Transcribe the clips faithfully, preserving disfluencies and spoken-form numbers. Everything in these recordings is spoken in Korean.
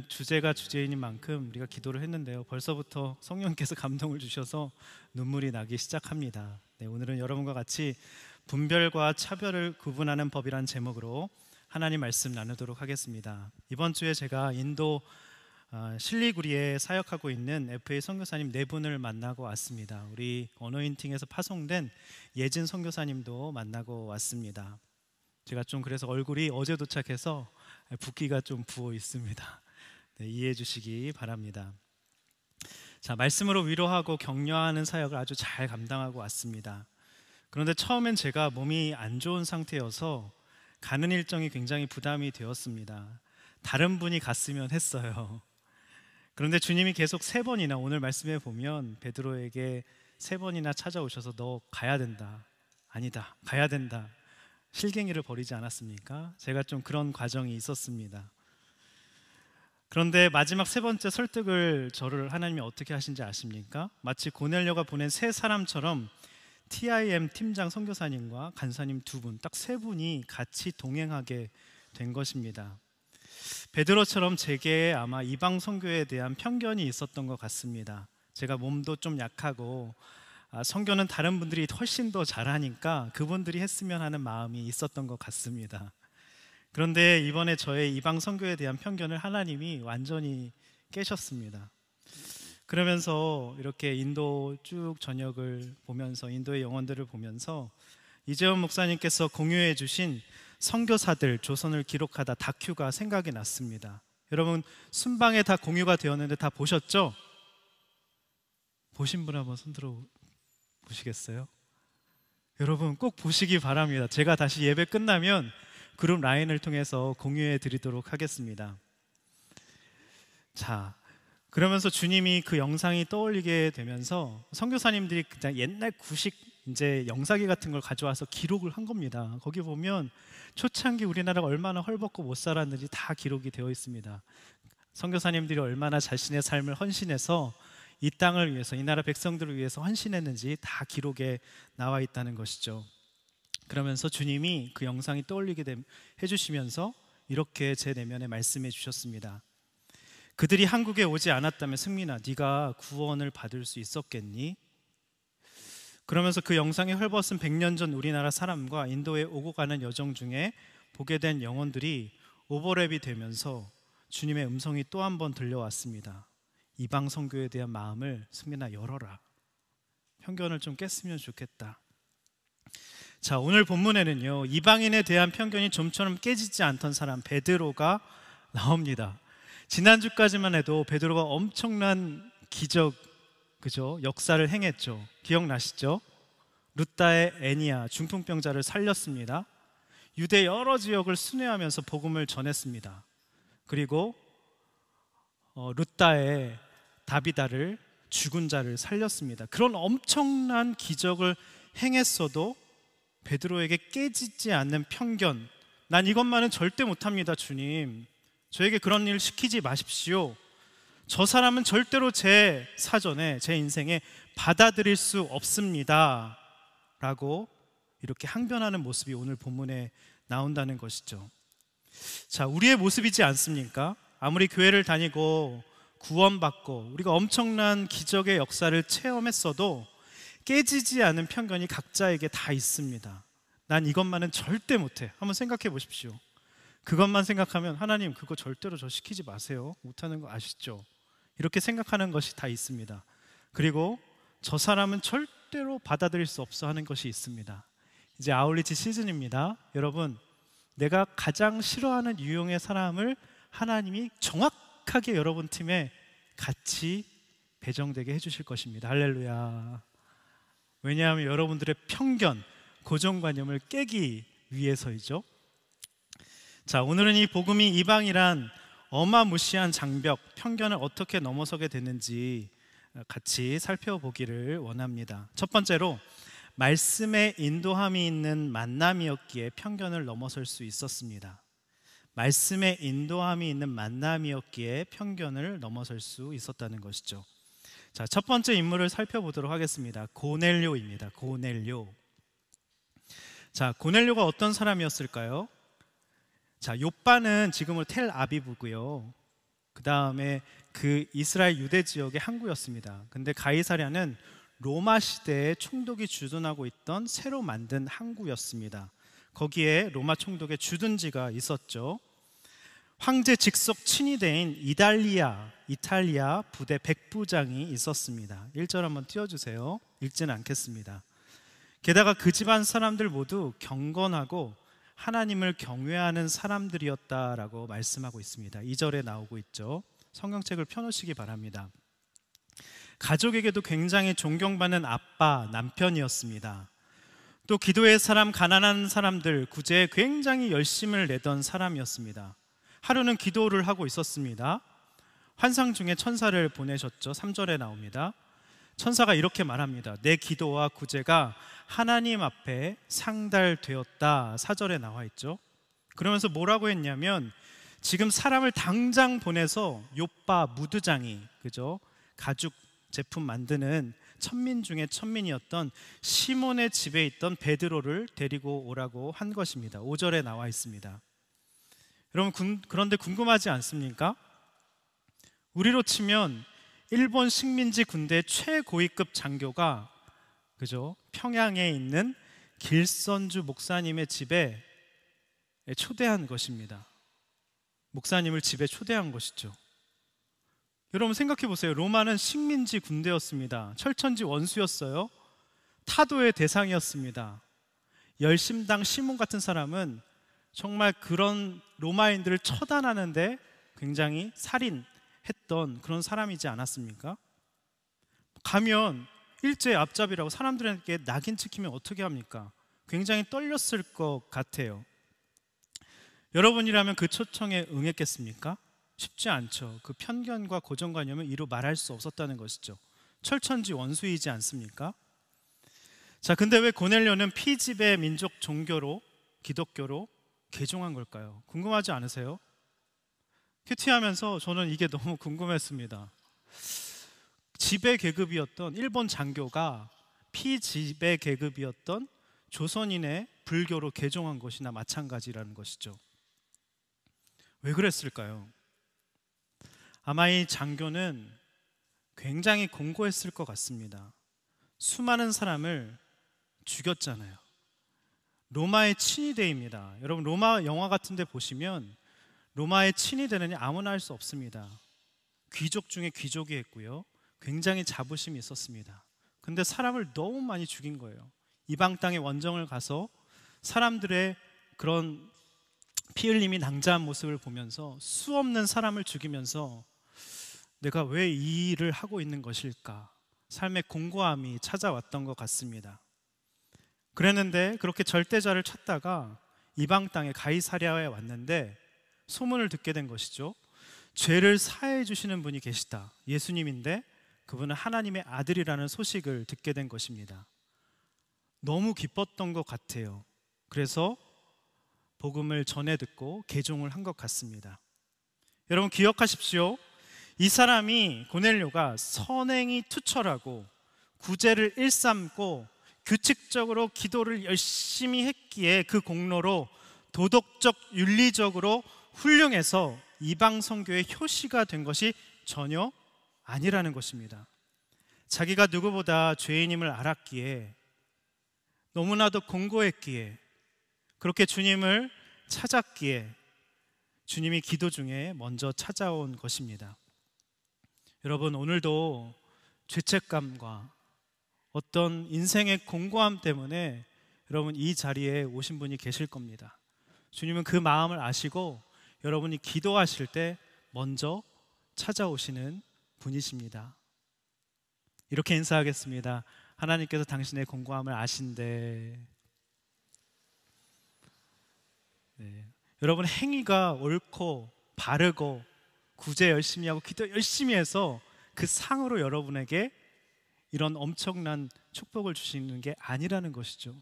오늘은 주제가 주제인 만큼 우리가 기도를 했는데요, 벌써부터 성령께서 감동을 주셔서 눈물이 나기 시작합니다. 네, 오늘은 여러분과 같이 분별과 차별을 구분하는 법이란 제목으로 하나님 말씀 나누도록 하겠습니다. 이번 주에 제가 인도 어, 실리구리에 사역하고 있는 에프에이 선교사님 네 분을 만나고 왔습니다. 우리 어노인팅에서 파송된 예진 선교사님도 만나고 왔습니다. 제가 좀 그래서 얼굴이 어제 도착해서 붓기가 좀 부어 있습니다. 네, 이해해 주시기 바랍니다. 자, 말씀으로 위로하고 격려하는 사역을 아주 잘 감당하고 왔습니다. 그런데 처음엔 제가 몸이 안 좋은 상태여서 가는 일정이 굉장히 부담이 되었습니다. 다른 분이 갔으면 했어요. 그런데 주님이 계속 세 번이나, 오늘 말씀에 보면 베드로에게 세 번이나 찾아오셔서 너 가야 된다, 아니다, 가야 된다, 실갱이를 벌이지 않았습니까? 제가 좀 그런 과정이 있었습니다. 그런데 마지막 세 번째 설득을 저를 하나님이 어떻게 하신지 아십니까? 마치 고넬료가 보낸 세 사람처럼 티아이엠 팀장 선교사님과 간사님 두 분, 딱 세 분이 같이 동행하게 된 것입니다. 베드로처럼 제게 아마 이방 선교에 대한 편견이 있었던 것 같습니다. 제가 몸도 좀 약하고 아, 선교는 다른 분들이 훨씬 더 잘하니까 그분들이 했으면 하는 마음이 있었던 것 같습니다. 그런데 이번에 저의 이방 선교에 대한 편견을 하나님이 완전히 깨셨습니다. 그러면서 이렇게 인도 쭉 전역을 보면서, 인도의 영혼들을 보면서 이재원 목사님께서 공유해 주신 선교사들 조선을 기록하다 다큐가 생각이 났습니다. 여러분, 순방에 다 공유가 되었는데 다 보셨죠? 보신 분 한번 손들어 보시겠어요? 여러분 꼭 보시기 바랍니다. 제가 다시 예배 끝나면 그룹 라인을 통해서 공유해 드리도록 하겠습니다. 자, 그러면서 주님이 그 영상이 떠올리게 되면서 선교사님들이 그냥 옛날 구식 이제 영사기 같은 걸 가져와서 기록을 한 겁니다. 거기 보면 초창기 우리나라가 얼마나 헐벗고 못 살았는지 다 기록이 되어 있습니다. 선교사님들이 얼마나 자신의 삶을 헌신해서 이 땅을 위해서, 이 나라 백성들을 위해서 헌신했는지 다 기록에 나와 있다는 것이죠. 그러면서 주님이 그 영상이 떠올리게 해주시면서 이렇게 제 내면에 말씀해 주셨습니다. 그들이 한국에 오지 않았다면 승민아, 네가 구원을 받을 수 있었겠니? 그러면서 그 영상에 헐벗은 백 년 전 우리나라 사람과 인도에 오고 가는 여정 중에 보게 된 영혼들이 오버랩이 되면서 주님의 음성이 또 한 번 들려왔습니다. 이방 선교에 대한 마음을 승민아 열어라. 편견을 좀 깼으면 좋겠다. 자, 오늘 본문에는요, 이방인에 대한 편견이 좀처럼 깨지지 않던 사람 베드로가 나옵니다. 지난주까지만 해도 베드로가 엄청난 기적, 그죠? 역사를 행했죠. 기억나시죠? 루다의 애니야, 중풍병자를 살렸습니다. 유대 여러 지역을 순회하면서 복음을 전했습니다. 그리고 어, 루다의 다비다를, 죽은 자를 살렸습니다. 그런 엄청난 기적을 행했어도 베드로에게 깨지지 않는 편견, 난 이것만은 절대 못합니다. 주님, 저에게 그런 일 시키지 마십시오. 저 사람은 절대로 제 사전에, 제 인생에 받아들일 수 없습니다 라고 이렇게 항변하는 모습이 오늘 본문에 나온다는 것이죠. 자, 우리의 모습이지 않습니까? 아무리 교회를 다니고 구원받고 우리가 엄청난 기적의 역사를 체험했어도 깨지지 않은 편견이 각자에게 다 있습니다. 난 이것만은 절대 못해. 한번 생각해 보십시오. 그것만 생각하면 하나님 그거 절대로 저 시키지 마세요. 못하는 거 아시죠? 이렇게 생각하는 것이 다 있습니다. 그리고 저 사람은 절대로 받아들일 수 없어 하는 것이 있습니다. 이제 아울리치 시즌입니다. 여러분, 내가 가장 싫어하는 유형의 사람을 하나님이 정확하게 여러분 팀에 같이 배정되게 해주실 것입니다. 할렐루야. 왜냐하면 여러분들의 편견, 고정관념을 깨기 위해서이죠. 자, 오늘은 이 복음이 이방이란 어마무시한 장벽, 편견을 어떻게 넘어서게 되는지 같이 살펴보기를 원합니다. 첫 번째로, 말씀의 인도함이 있는 만남이었기에 편견을 넘어설 수 있었습니다. 말씀의 인도함이 있는 만남이었기에 편견을 넘어설 수 있었다는 것이죠. 자, 첫 번째 인물을 살펴보도록 하겠습니다. 고넬료입니다. 고넬료. 자, 고넬료가 어떤 사람이었을까요? 자, 요빠는 지금은 텔아비브고요. 그 다음에 그 이스라엘 유대 지역의 항구였습니다. 근데 가이사랴는 로마 시대에 총독이 주둔하고 있던 새로 만든 항구였습니다. 거기에 로마 총독의 주둔지가 있었죠. 황제 직속 친위대인 이달리아, 이탈리아 부대 백부장이 있었습니다. 일 절 한번 띄워주세요. 읽지는 않겠습니다. 게다가 그 집안 사람들 모두 경건하고 하나님을 경외하는 사람들이었다라고 말씀하고 있습니다. 이 절에 나오고 있죠. 성경책을 펴놓으시기 바랍니다. 가족에게도 굉장히 존경받는 아빠, 남편이었습니다. 또 기도의 사람, 가난한 사람들 구제에 굉장히 열심을 내던 사람이었습니다. 하루는 기도를 하고 있었습니다. 환상 중에 천사를 보내셨죠. 삼 절에 나옵니다. 천사가 이렇게 말합니다. 내 기도와 구제가 하나님 앞에 상달되었다. 사 절에 나와 있죠. 그러면서 뭐라고 했냐면 지금 사람을 당장 보내서 요빠 무드장이, 그죠? 가죽 제품 만드는 천민 중에 천민이었던 시몬의 집에 있던 베드로를 데리고 오라고 한 것입니다. 오 절에 나와 있습니다. 여러분, 그런데 궁금하지 않습니까? 우리로 치면 일본 식민지 군대 최고위급 장교가, 그죠? 평양에 있는 길선주 목사님의 집에 초대한 것입니다. 목사님을 집에 초대한 것이죠. 여러분 생각해 보세요. 로마는 식민지 군대였습니다. 철천지 원수였어요. 타도의 대상이었습니다. 열심당 시몬 같은 사람은 정말 그런 로마인들을 처단하는데 굉장히 살인했던 그런 사람이지 않았습니까? 가면 일제 앞잡이라고 사람들에게 낙인 찍히면 어떻게 합니까? 굉장히 떨렸을 것 같아요. 여러분이라면 그 초청에 응했겠습니까? 쉽지 않죠. 그 편견과 고정관념을 이루 말할 수 없었다는 것이죠. 철천지 원수이지 않습니까? 자, 근데 왜 고넬료는 피지배 민족 종교로, 기독교로 개종한 걸까요? 궁금하지 않으세요? 큐티하면서 저는 이게 너무 궁금했습니다. 지배 계급이었던 일본 장교가 피지배 계급이었던 조선인의 불교로 개종한 것이나 마찬가지라는 것이죠. 왜 그랬을까요? 아마 이 장교는 굉장히 공고했을 것 같습니다. 수많은 사람을 죽였잖아요. 로마의 친위대입니다. 여러분, 로마 영화 같은 데 보시면 로마의 친위대는 아무나 할 수 없습니다. 귀족 중에 귀족이 했고요, 굉장히 자부심이 있었습니다. 근데 사람을 너무 많이 죽인 거예요. 이방 땅에 원정을 가서 사람들의 그런 피 흘림이 낭자한 모습을 보면서 수없는 사람을 죽이면서 내가 왜 이 일을 하고 있는 것일까? 삶의 공고함이 찾아왔던 것 같습니다. 그랬는데 그렇게 절대자를 찾다가 이방 땅에 가이사랴에 왔는데 소문을 듣게 된 것이죠. 죄를 사해 주시는 분이 계시다. 예수님인데 그분은 하나님의 아들이라는 소식을 듣게 된 것입니다. 너무 기뻤던 것 같아요. 그래서 복음을 전해 듣고 개종을 한 것 같습니다. 여러분 기억하십시오. 이 사람이, 고넬료가 선행이 투철하고 구제를 일삼고 규칙적으로 기도를 열심히 했기에 그 공로로 도덕적, 윤리적으로 훌륭해서 이방 선교의 효시가 된 것이 전혀 아니라는 것입니다. 자기가 누구보다 죄인임을 알았기에, 너무나도 공고했기에, 그렇게 주님을 찾았기에 주님이 기도 중에 먼저 찾아온 것입니다. 여러분, 오늘도 죄책감과 어떤 인생의 공고함 때문에 여러분 이 자리에 오신 분이 계실 겁니다. 주님은 그 마음을 아시고 여러분이 기도하실 때 먼저 찾아오시는 분이십니다. 이렇게 인사하겠습니다. 하나님께서 당신의 공고함을 아신대. 네. 여러분, 행위가 옳고 바르고 구제 열심히 하고 기도 열심히 해서 그 상으로 여러분에게 이런 엄청난 축복을 주시는 게 아니라는 것이죠.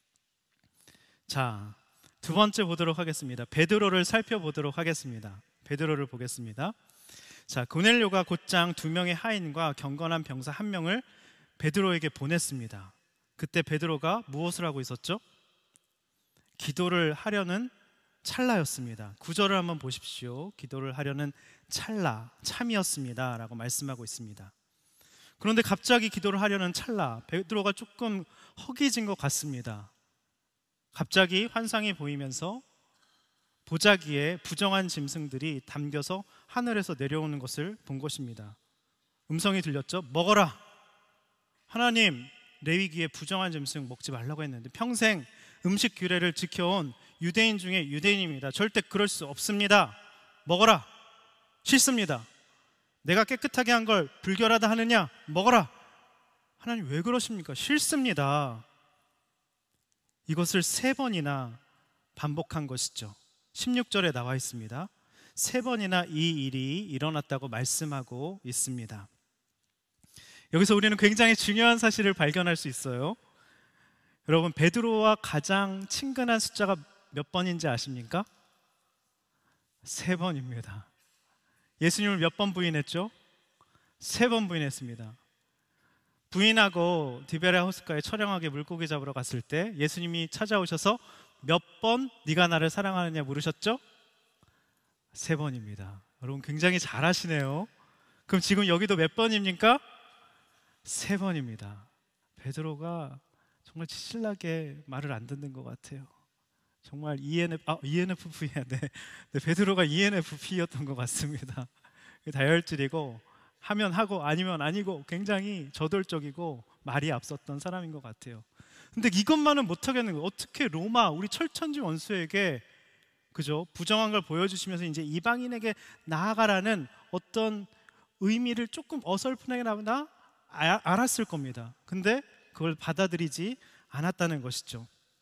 자, 두 번째 보도록 하겠습니다. 베드로를 살펴보도록 하겠습니다. 베드로를 보겠습니다. 자, 고넬료가 곧장 두 명의 하인과 경건한 병사 한 명을 베드로에게 보냈습니다. 그때 베드로가 무엇을 하고 있었죠? 기도를 하려는 찰나였습니다. 구절을 한번 보십시오. 기도를 하려는 찰나, 참이었습니다 라고 말씀하고 있습니다. 그런데 갑자기 기도를 하려는 찰나, 베드로가 조금 허기진 것 같습니다. 갑자기 환상이 보이면서 보자기에 부정한 짐승들이 담겨서 하늘에서 내려오는 것을 본 것입니다. 음성이 들렸죠. 먹어라. 하나님, 레위기에 부정한 짐승 먹지 말라고 했는데 평생 음식 규례를 지켜온 유대인 중에 유대인입니다. 절대 그럴 수 없습니다. 먹어라. 싫습니다. 내가 깨끗하게 한 걸 불결하다 하느냐? 먹어라. 하나님 왜 그러십니까? 싫습니다. 이것을 세 번이나 반복한 것이죠. 십육 절에 나와 있습니다. 세 번이나 이 일이 일어났다고 말씀하고 있습니다. 여기서 우리는 굉장히 중요한 사실을 발견할 수 있어요. 여러분, 베드로와 가장 친근한 숫자가 몇 번인지 아십니까? 세 번입니다. 예수님을 몇 번 부인했죠? 세 번 부인했습니다. 부인하고 디베랴호스가에 처량하게 물고기 잡으러 갔을 때 예수님이 찾아오셔서 몇 번 네가 나를 사랑하느냐 물으셨죠? 세 번입니다. 여러분 굉장히 잘하시네요. 그럼 지금 여기도 몇 번입니까? 세 번입니다. 베드로가 정말 신나게 말을 안 듣는 것 같아요. 정말 이엔에프, 아, 이엔에프피야. 네. 네, 베드로가 이엔에프피였던 것 같습니다. 다혈질이고 하면 하고 아니면 아니고 굉장히 저돌적이고 말이 앞섰던 사람인 것 같아요. 근데 이것만은 못하겠는 거예요. 어떻게 로마 우리 철천지 원수에게 그죠? 부정한 걸 보여주시면서 이제 이방인에게 나아가라는 어떤 의미를 조금 어설프게 나오나 아, 알았을 겁니다. 근데 그걸 받아들이지 않았다는 것이죠.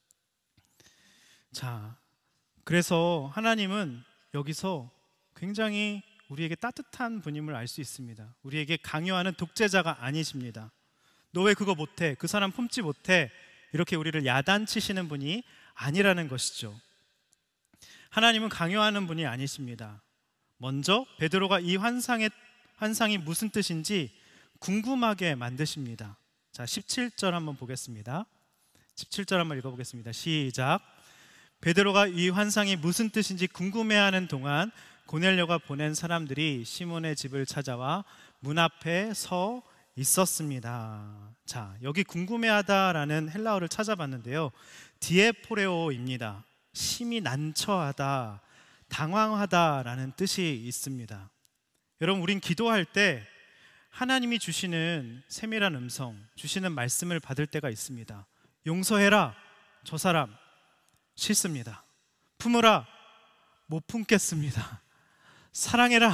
자, 그래서 하나님은 여기서 굉장히 우리에게 따뜻한 분임을 알 수 있습니다. 우리에게 강요하는 독재자가 아니십니다. 너 왜 그거 못해? 그 사람 품지 못해? 이렇게 우리를 야단치시는 분이 아니라는 것이죠. 하나님은 강요하는 분이 아니십니다. 먼저 베드로가 이 환상의, 환상이 무슨 뜻인지 궁금하게 만드십니다. 자, 십칠 절 한번 보겠습니다. 십칠 절 한번 읽어보겠습니다. 시작. 베드로가 이 환상이 무슨 뜻인지 궁금해하는 동안 고넬료가 보낸 사람들이 시몬의 집을 찾아와 문 앞에 서 있었습니다. 자, 여기 궁금해하다라는 헬라어를 찾아봤는데요, 디에포레오입니다. 심히 난처하다, 당황하다라는 뜻이 있습니다. 여러분, 우린 기도할 때 하나님이 주시는 세밀한 음성, 주시는 말씀을 받을 때가 있습니다. 용서해라, 저 사람 싫습니다. 품으라, 못 품겠습니다. 사랑해라,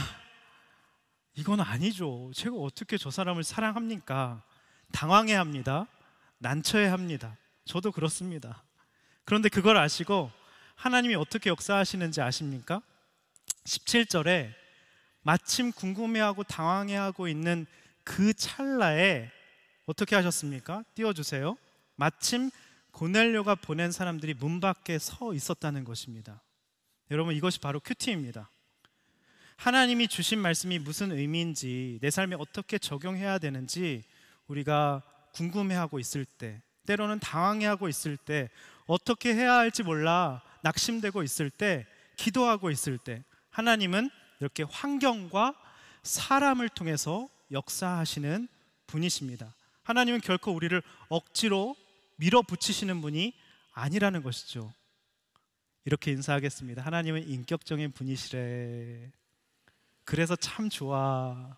이건 아니죠. 제가 어떻게 저 사람을 사랑합니까? 당황해 합니다. 난처해 합니다. 저도 그렇습니다. 그런데 그걸 아시고 하나님이 어떻게 역사하시는지 아십니까? 십칠 절에 마침 궁금해하고 당황해하고 있는 그 찰나에 어떻게 하셨습니까? 띄워주세요. 마침 고넬료가 보낸 사람들이 문 밖에 서 있었다는 것입니다. 여러분, 이것이 바로 큐티입니다. 하나님이 주신 말씀이 무슨 의미인지, 내 삶에 어떻게 적용해야 되는지 우리가 궁금해하고 있을 때, 때로는 당황해하고 있을 때, 어떻게 해야 할지 몰라 낙심되고 있을 때, 기도하고 있을 때, 하나님은 이렇게 환경과 사람을 통해서 역사하시는 분이십니다. 하나님은 결코 우리를 억지로 밀어붙이시는 분이 아니라는 것이죠. 이렇게 인사하겠습니다. 하나님은 인격적인 분이시래. 그래서 참 좋아.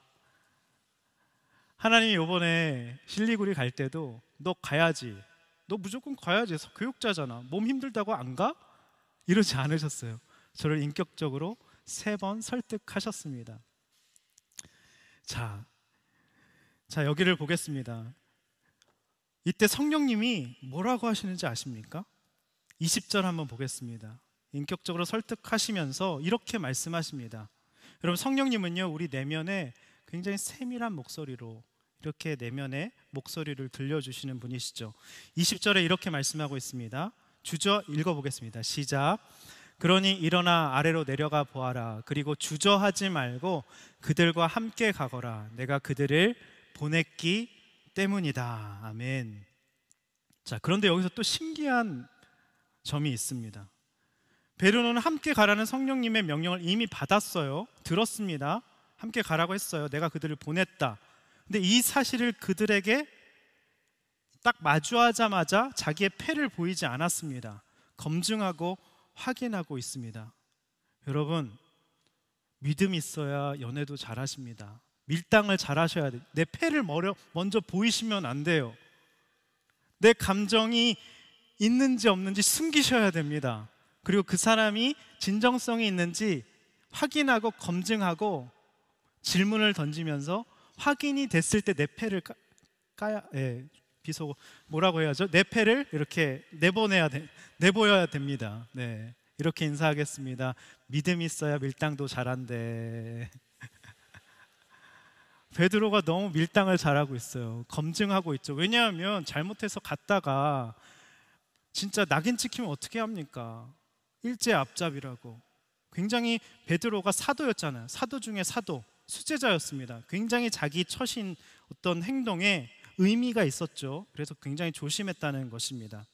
하나님이 이번에 실리구리 갈 때도 너 가야지, 너 무조건 가야지, 교육자잖아, 몸 힘들다고 안 가? 이러지 않으셨어요. 저를 인격적으로 세 번 설득하셨습니다. 자, 자 여기를 보겠습니다. 이때 성령님이 뭐라고 하시는지 아십니까? 이십 절 한번 보겠습니다. 인격적으로 설득하시면서 이렇게 말씀하십니다. 여러분, 성령님은요 우리 내면에 굉장히 세밀한 목소리로 이렇게 내면의 목소리를 들려주시는 분이시죠. 이십 절에 이렇게 말씀하고 있습니다. 주저 읽어보겠습니다. 시작. 그러니 일어나 아래로 내려가 보아라. 그리고 주저하지 말고 그들과 함께 가거라. 내가 그들을 보냈기 때문이다. 아멘. 자, 그런데 여기서 또 신기한 점이 있습니다. 베드로는 함께 가라는 성령님의 명령을 이미 받았어요. 들었습니다. 함께 가라고 했어요. 내가 그들을 보냈다. 근데 이 사실을 그들에게 딱 마주하자마자 자기의 패를 보이지 않았습니다. 검증하고 확인하고 있습니다. 여러분, 믿음이 있어야 연애도 잘하십니다. 밀당을 잘하셔야 돼요. 내 패를 먼저 보이시면 안 돼요. 내 감정이 있는지 없는지 숨기셔야 됩니다. 그리고 그 사람이 진정성이 있는지 확인하고 검증하고 질문을 던지면서 확인이 됐을 때 내 패를 까, 까야, 예, 비속 뭐라고 해야죠? 내 패를 이렇게 내보내야 돼, 내보여야 됩니다. 네, 이렇게 인사하겠습니다. 믿음이 있어야 밀당도 잘한대. 베드로가 너무 밀당을 잘하고 있어요. 검증하고 있죠. 왜냐하면 잘못해서 갔다가 진짜 낙인 찍히면 어떻게 합니까? 일제 앞잡이라고. 굉장히 베드로가 사도였잖아요. 사도 중에 사도, 수제자였습니다. 굉장히 자기 처신 어떤 행동에 의미가 있었죠. 그래서 굉장히 조심했다는 것입니다.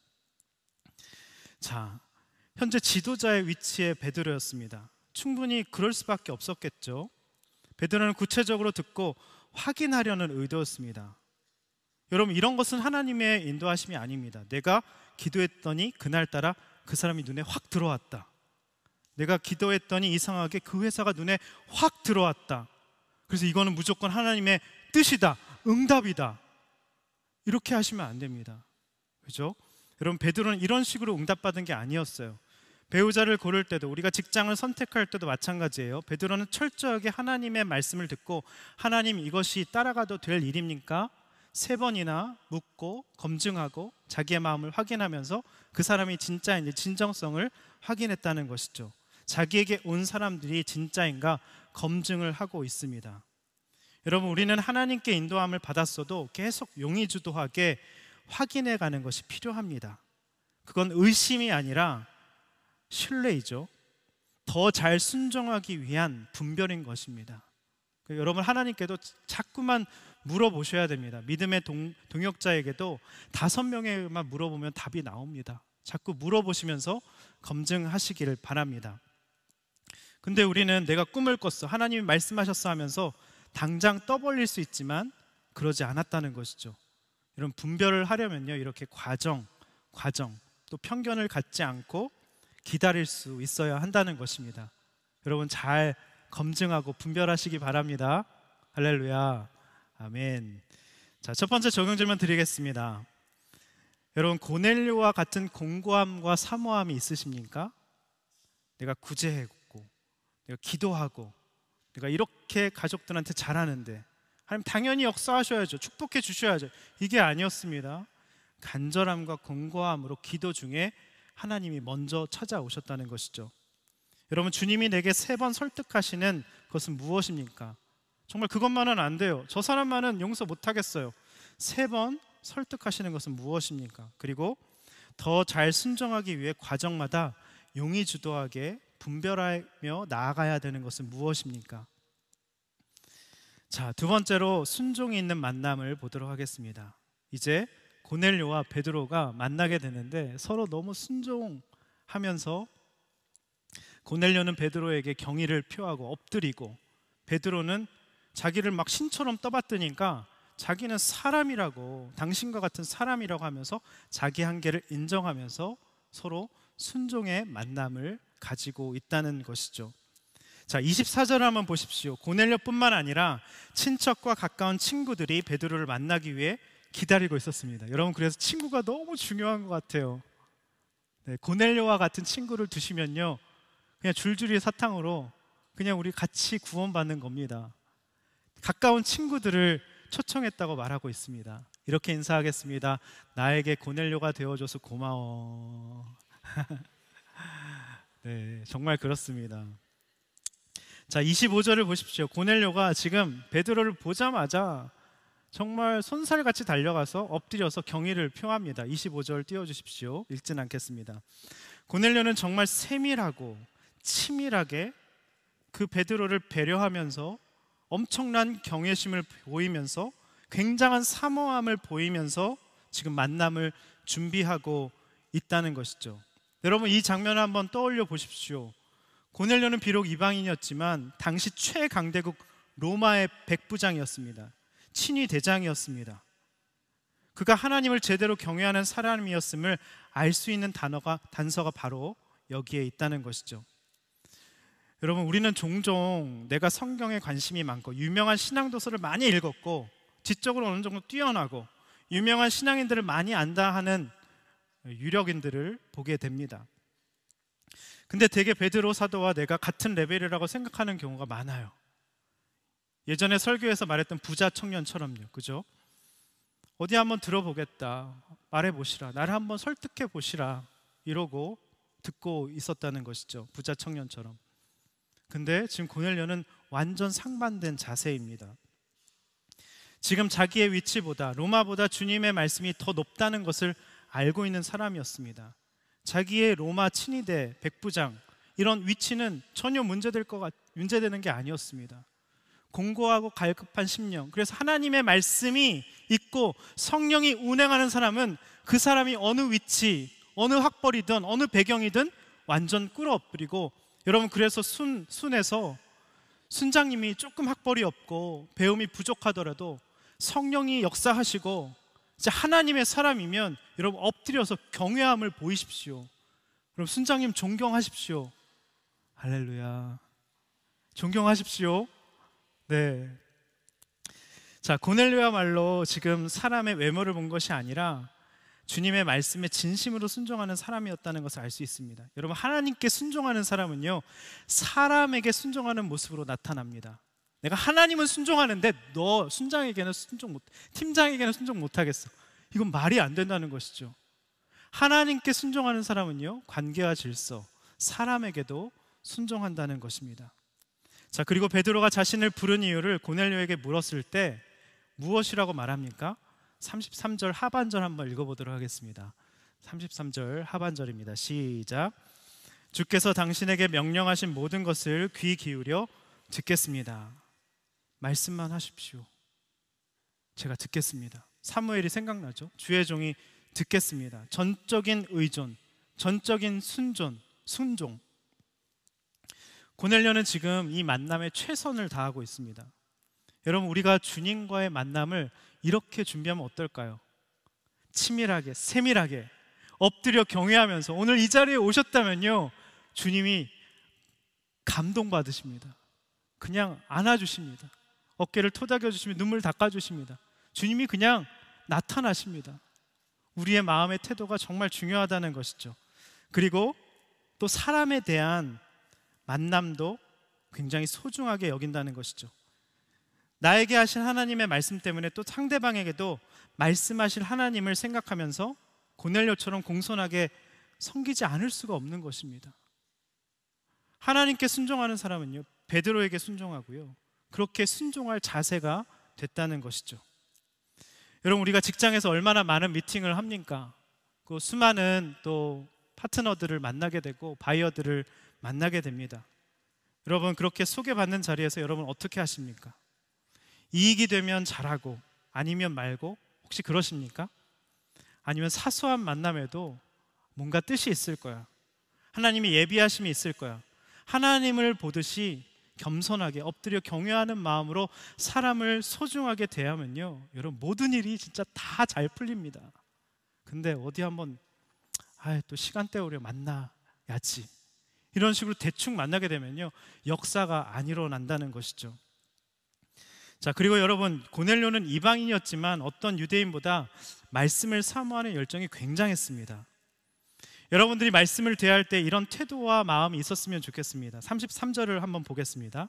자, 현재 지도자의 위치에 베드로였습니다. 충분히 그럴 수밖에 없었겠죠. 베드로는 구체적으로 듣고 확인하려는 의도였습니다. 여러분, 이런 것은 하나님의 인도하심이 아닙니다. 내가 기도했더니 그날따라 그 사람이 눈에 확 들어왔다. 내가 기도했더니 이상하게 그 회사가 눈에 확 들어왔다. 그래서 이거는 무조건 하나님의 뜻이다, 응답이다. 이렇게 하시면 안 됩니다. 그죠? 여러분, 베드로는 이런 식으로 응답받은 게 아니었어요. 배우자를 고를 때도, 우리가 직장을 선택할 때도 마찬가지예요. 베드로는 철저하게 하나님의 말씀을 듣고, 하나님, 이것이 따라가도 될 일입니까? 세 번이나 묻고 검증하고 자기의 마음을 확인하면서 그 사람이 진짜인지 진정성을 확인했다는 것이죠. 자기에게 온 사람들이 진짜인가 검증을 하고 있습니다. 여러분, 우리는 하나님께 인도함을 받았어도 계속 용의주도하게 확인해 가는 것이 필요합니다. 그건 의심이 아니라 신뢰이죠. 더 잘 순종하기 위한 분별인 것입니다. 여러분, 하나님께도 자꾸만 물어보셔야 됩니다. 믿음의 동, 동역자에게도 다섯 명에만 물어보면 답이 나옵니다. 자꾸 물어보시면서 검증하시기를 바랍니다. 근데 우리는 내가 꿈을 꿨어, 하나님이 말씀하셨어 하면서 당장 떠벌릴 수 있지만 그러지 않았다는 것이죠. 이런 분별을 하려면요, 이렇게 과정, 과정 또 편견을 갖지 않고 기다릴 수 있어야 한다는 것입니다. 여러분, 잘 검증하고 분별하시기 바랍니다. 할렐루야, 아멘. 자, 첫 번째 적용 질문 드리겠습니다. 여러분, 고넬료와 같은 공고함과 사모함이 있으십니까? 내가 구제했고, 내가 기도하고, 내가 이렇게 가족들한테 잘하는데 하나님 당연히 역사하셔야죠. 축복해 주셔야죠. 이게 아니었습니다. 간절함과 공고함으로 기도 중에 하나님이 먼저 찾아오셨다는 것이죠. 여러분, 주님이 내게 세 번 설득하시는 것은 무엇입니까? 정말 그것만은 안 돼요. 저 사람만은 용서 못하겠어요. 세 번 설득하시는 것은 무엇입니까? 그리고 더 잘 순종하기 위해 과정마다 용의주도하게 분별하며 나아가야 되는 것은 무엇입니까? 자, 두 번째로 순종이 있는 만남을 보도록 하겠습니다. 이제 고넬료와 베드로가 만나게 되는데 서로 너무 순종하면서 고넬료는 베드로에게 경의를 표하고 엎드리고, 베드로는 자기를 막 신처럼 떠받드니까 자기는 사람이라고, 당신과 같은 사람이라고 하면서 자기 한계를 인정하면서 서로 순종의 만남을 가지고 있다는 것이죠. 자, 이십사 절 한번 보십시오. 고넬료뿐만 아니라 친척과 가까운 친구들이 베드로를 만나기 위해 기다리고 있었습니다. 여러분, 그래서 친구가 너무 중요한 것 같아요. 네, 고넬료와 같은 친구를 두시면요, 그냥 줄줄이 사탕으로 그냥 우리 같이 구원받는 겁니다. 가까운 친구들을 초청했다고 말하고 있습니다. 이렇게 인사하겠습니다. 나에게 고넬료가 되어줘서 고마워. 네, 정말 그렇습니다. 자, 이십오 절을 보십시오. 고넬료가 지금 베드로를 보자마자 정말 손살같이 달려가서 엎드려서 경의를 표합니다. 이십오 절 띄워주십시오. 읽진 않겠습니다. 고넬료는 정말 세밀하고 치밀하게 그 베드로를 배려하면서 엄청난 경외심을 보이면서 굉장한 사모함을 보이면서 지금 만남을 준비하고 있다는 것이죠. 여러분, 이 장면을 한번 떠올려 보십시오. 고넬료는 비록 이방인이었지만 당시 최강대국 로마의 백부장이었습니다. 친위 대장이었습니다. 그가 하나님을 제대로 경외하는 사람이었음을 알 수 있는 단어가 단서가 바로 여기에 있다는 것이죠. 여러분, 우리는 종종 내가 성경에 관심이 많고 유명한 신앙도서를 많이 읽었고 지적으로 어느 정도 뛰어나고 유명한 신앙인들을 많이 안다 하는 유력인들을 보게 됩니다. 근데 되게 베드로 사도와 내가 같은 레벨이라고 생각하는 경우가 많아요. 예전에 설교에서 말했던 부자 청년처럼요. 그죠? 어디 한번 들어보겠다, 말해보시라, 나를 한번 설득해 보시라 이러고 듣고 있었다는 것이죠. 부자 청년처럼. 근데 지금 고넬료는 완전 상반된 자세입니다. 지금 자기의 위치보다, 로마보다 주님의 말씀이 더 높다는 것을 알고 있는 사람이었습니다. 자기의 로마 친위대 백부장, 이런 위치는 전혀 문제될 것 같, 문제되는 게 아니었습니다. 공고하고 갈급한 심령, 그래서 하나님의 말씀이 있고 성령이 운행하는 사람은 그 사람이 어느 위치, 어느 학벌이든 어느 배경이든 완전 끌어엎으리고, 여러분, 그래서 순, 순에서 순장님이 조금 학벌이 없고 배움이 부족하더라도 성령이 역사하시고 이제 하나님의 사람이면 여러분 엎드려서 경외함을 보이십시오. 여러분, 순장님 존경하십시오. 할렐루야. 존경하십시오. 네. 자, 고넬료야말로 지금 사람의 외모를 본 것이 아니라 주님의 말씀에 진심으로 순종하는 사람이었다는 것을 알 수 있습니다. 여러분, 하나님께 순종하는 사람은요, 사람에게 순종하는 모습으로 나타납니다. 내가 하나님은 순종하는데 너 순장에게는 순종 못, 팀장에게는 순종 못하겠어. 이건 말이 안 된다는 것이죠. 하나님께 순종하는 사람은요, 관계와 질서, 사람에게도 순종한다는 것입니다. 자, 그리고 베드로가 자신을 부른 이유를 고넬료에게 물었을 때 무엇이라고 말합니까? 삼십삼 절 하반절 한번 읽어보도록 하겠습니다. 삼십삼 절 하반절입니다. 시작. 주께서 당신에게 명령하신 모든 것을 귀 기울여 듣겠습니다. 말씀만 하십시오. 제가 듣겠습니다. 사무엘이 생각나죠? 주의 종이 듣겠습니다. 전적인 의존, 전적인 순존, 순종. 고넬료는 지금 이 만남에 최선을 다하고 있습니다. 여러분, 우리가 주님과의 만남을 이렇게 준비하면 어떨까요? 치밀하게, 세밀하게 엎드려 경외하면서, 오늘 이 자리에 오셨다면요, 주님이 감동받으십니다. 그냥 안아주십니다. 어깨를 토닥여 주시며 눈물 닦아주십니다. 주님이 그냥 나타나십니다. 우리의 마음의 태도가 정말 중요하다는 것이죠. 그리고 또 사람에 대한 만남도 굉장히 소중하게 여긴다는 것이죠. 나에게 하신 하나님의 말씀 때문에 또 상대방에게도 말씀하실 하나님을 생각하면서 고넬료처럼 공손하게 섬기지 않을 수가 없는 것입니다. 하나님께 순종하는 사람은요, 베드로에게 순종하고요, 그렇게 순종할 자세가 됐다는 것이죠. 여러분, 우리가 직장에서 얼마나 많은 미팅을 합니까? 그 수많은 또 파트너들을 만나게 되고 바이어들을 만나게 됩니다. 여러분, 그렇게 소개받는 자리에서 여러분 어떻게 하십니까? 이익이 되면 잘하고 아니면 말고, 혹시 그러십니까? 아니면 사소한 만남에도 뭔가 뜻이 있을 거야, 하나님이 예비하심이 있을 거야, 하나님을 보듯이 겸손하게 엎드려 경외하는 마음으로 사람을 소중하게 대하면요, 여러분, 모든 일이 진짜 다 잘 풀립니다. 근데 어디 한번 아, 또 시간 때우려 만나야지, 이런 식으로 대충 만나게 되면요, 역사가 안 일어난다는 것이죠. 자, 그리고 여러분, 고넬료는 이방인이었지만 어떤 유대인보다 말씀을 사모하는 열정이 굉장했습니다. 여러분들이 말씀을 대할 때 이런 태도와 마음이 있었으면 좋겠습니다. 삼십삼 절을 한번 보겠습니다.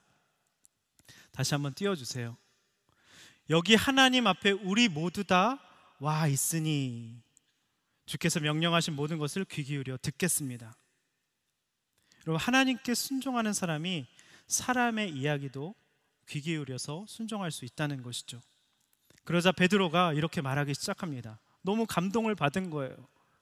다시 한번 띄워주세요. 여기 하나님 앞에 우리 모두 다 와 있으니 주께서 명령하신 모든 것을 귀 기울여 듣겠습니다. 여러분, 하나님께 순종하는 사람이 사람의 이야기도 귀 기울여서 순종할 수 있다는 것이죠. 그러자 베드로가 이렇게 말하기 시작합니다. 너무 감동을 받은 거예요.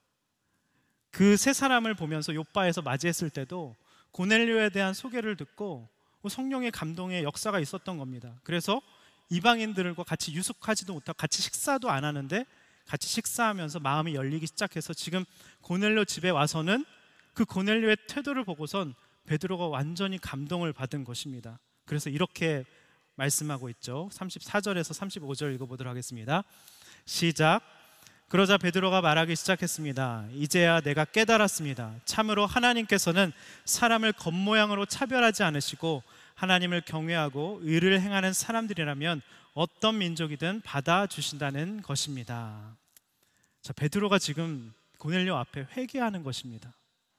그 세 사람을 보면서 욥바에서 맞이했을 때도 고넬료에 대한 소개를 듣고 성령의 감동의 역사가 있었던 겁니다. 그래서 이방인들과 같이 유숙하지도 못하고 같이 식사도 안 하는데 같이 식사하면서 마음이 열리기 시작해서 지금 고넬료 집에 와서는 그 고넬료의 태도를 보고선 베드로가 완전히 감동을 받은 것입니다. 그래서 이렇게 말씀하고 있죠. 삼십사 절에서 삼십오 절 읽어보도록 하겠습니다. 시작. 그러자 베드로가 말하기 시작했습니다. 이제야 내가 깨달았습니다. 참으로 하나님께서는 사람을 겉모양으로 차별하지 않으시고 하나님을 경외하고 의를 행하는 사람들이라면 어떤 민족이든 받아주신다는 것입니다. 자, 베드로가 지금 고넬료 앞에 회개하는 것입니다.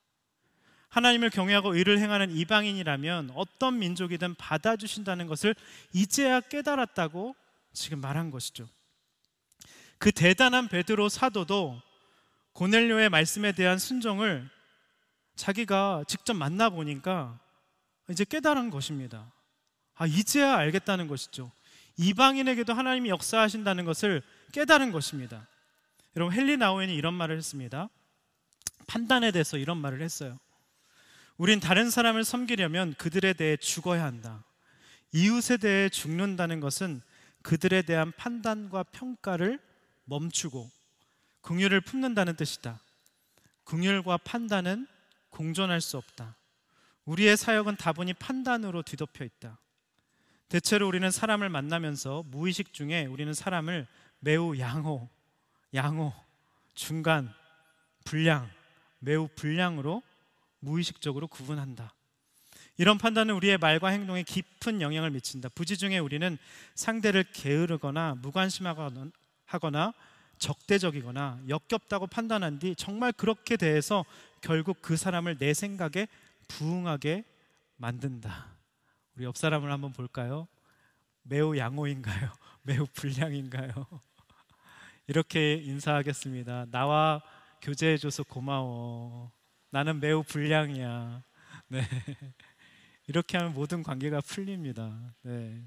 하나님을 경외하고 의를 행하는 이방인이라면 어떤 민족이든 받아주신다는 것을 이제야 깨달았다고 지금 말한 것이죠. 그 대단한 베드로 사도도 고넬료의 말씀에 대한 순종을 자기가 직접 만나보니까 이제 깨달은 것입니다. 아, 이제야 알겠다는 것이죠. 이방인에게도 하나님이 역사하신다는 것을 깨달은 것입니다. 여러분, 헨리 나우엔이 이런 말을 했습니다. 판단에 대해서 이런 말을 했어요. 우린 다른 사람을 섬기려면 그들에 대해 죽어야 한다. 이웃에 대해 죽는다는 것은 그들에 대한 판단과 평가를 멈추고 긍휼을 품는다는 뜻이다. 긍휼과 판단은 공존할 수 없다. 우리의 사역은 다분히 판단으로 뒤덮여 있다. 대체로 우리는 사람을 만나면서 무의식 중에 우리는 사람을 매우 양호, 양호, 중간, 불량, 매우 불량으로 무의식적으로 구분한다. 이런 판단은 우리의 말과 행동에 깊은 영향을 미친다. 부지중에 우리는 상대를 게으르거나 무관심하거나 하거나 적대적이거나 역겹다고 판단한 뒤 정말 그렇게 대해서 결국 그 사람을 내 생각에 부응하게 만든다. 우리 옆 사람을 한번 볼까요? 매우 양호인가요? 매우 불량인가요? 이렇게 인사하겠습니다. 나와 교제해줘서 고마워. 나는 매우 불량이야. 네. 이렇게 하면 모든 관계가 풀립니다. 네.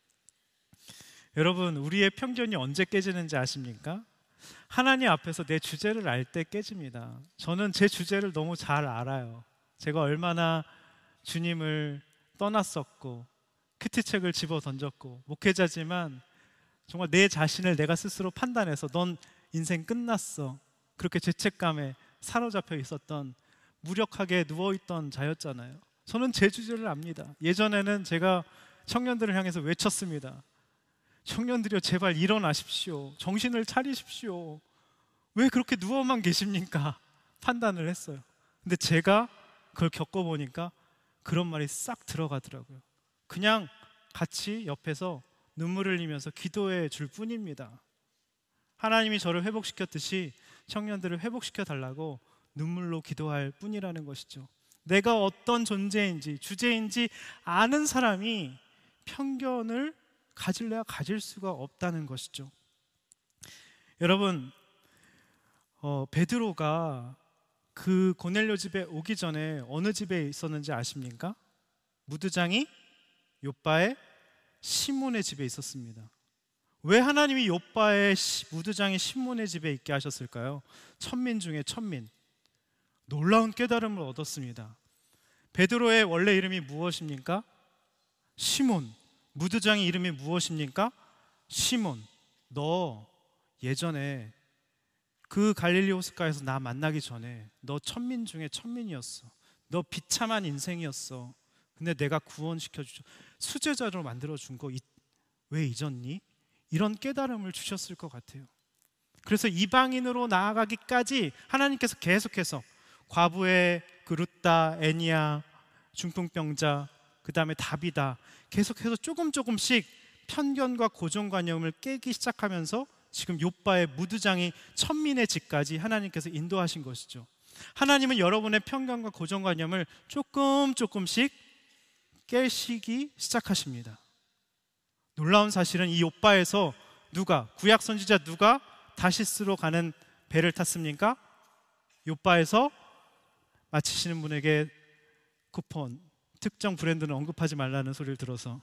여러분, 우리의 편견이 언제 깨지는지 아십니까? 하나님 앞에서 내 주제를 알 때 깨집니다. 저는 제 주제를 너무 잘 알아요. 제가 얼마나 주님을 떠났었고 큐티책을 집어 던졌고 목회자지만 정말 내 자신을 내가 스스로 판단해서 넌 인생 끝났어, 그렇게 죄책감에 사로잡혀 있었던, 무력하게 누워있던 자였잖아요. 저는 제 주제를 압니다. 예전에는 제가 청년들을 향해서 외쳤습니다. 청년들이여, 제발 일어나십시오. 정신을 차리십시오. 왜 그렇게 누워만 계십니까? 판단을 했어요. 근데 제가 그걸 겪어보니까 그런 말이 싹 들어가더라고요. 그냥 같이 옆에서 눈물을 흘리면서 기도해 줄 뿐입니다. 하나님이 저를 회복시켰듯이 청년들을 회복시켜 달라고 눈물로 기도할 뿐이라는 것이죠. 내가 어떤 존재인지 주제인지 아는 사람이 편견을 가질래야 가질 수가 없다는 것이죠. 여러분, 어, 베드로가 그 고넬료 집에 오기 전에 어느 집에 있었는지 아십니까? 무드장이 욥바의 시몬의 집에 있었습니다. 왜 하나님이 욥바의 무드장이 시몬의 집에 있게 하셨을까요? 천민 중에 천민. 놀라운 깨달음을 얻었습니다. 베드로의 원래 이름이 무엇입니까? 시몬. 무드장의 이름이 무엇입니까? 시몬. 너 예전에 그 갈릴리 호숫가에서 나 만나기 전에 너 천민 중에 천민이었어. 너 비참한 인생이었어. 근데 내가 구원시켜 주죠. 수제자로 만들어 준 거 왜 잊었니? 이런 깨달음을 주셨을 것 같아요. 그래서 이방인으로 나아가기까지 하나님께서 계속해서 과부의 그 룻다, 애니야, 중풍병자, 그 다음에 다비다, 계속해서 조금 조금씩 편견과 고정관념을 깨기 시작하면서 지금 욥바의 무드장이 천민의 집까지 하나님께서 인도하신 것이죠. 하나님은 여러분의 편견과 고정관념을 조금 조금씩 깨시기 시작하십니다. 놀라운 사실은 이 욥바에서 누가, 구약 선지자 누가 다시스로 가는 배를 탔습니까? 욥바에서 마치시는 분에게 쿠폰, 특정 브랜드는 언급하지 말라는 소리를 들어서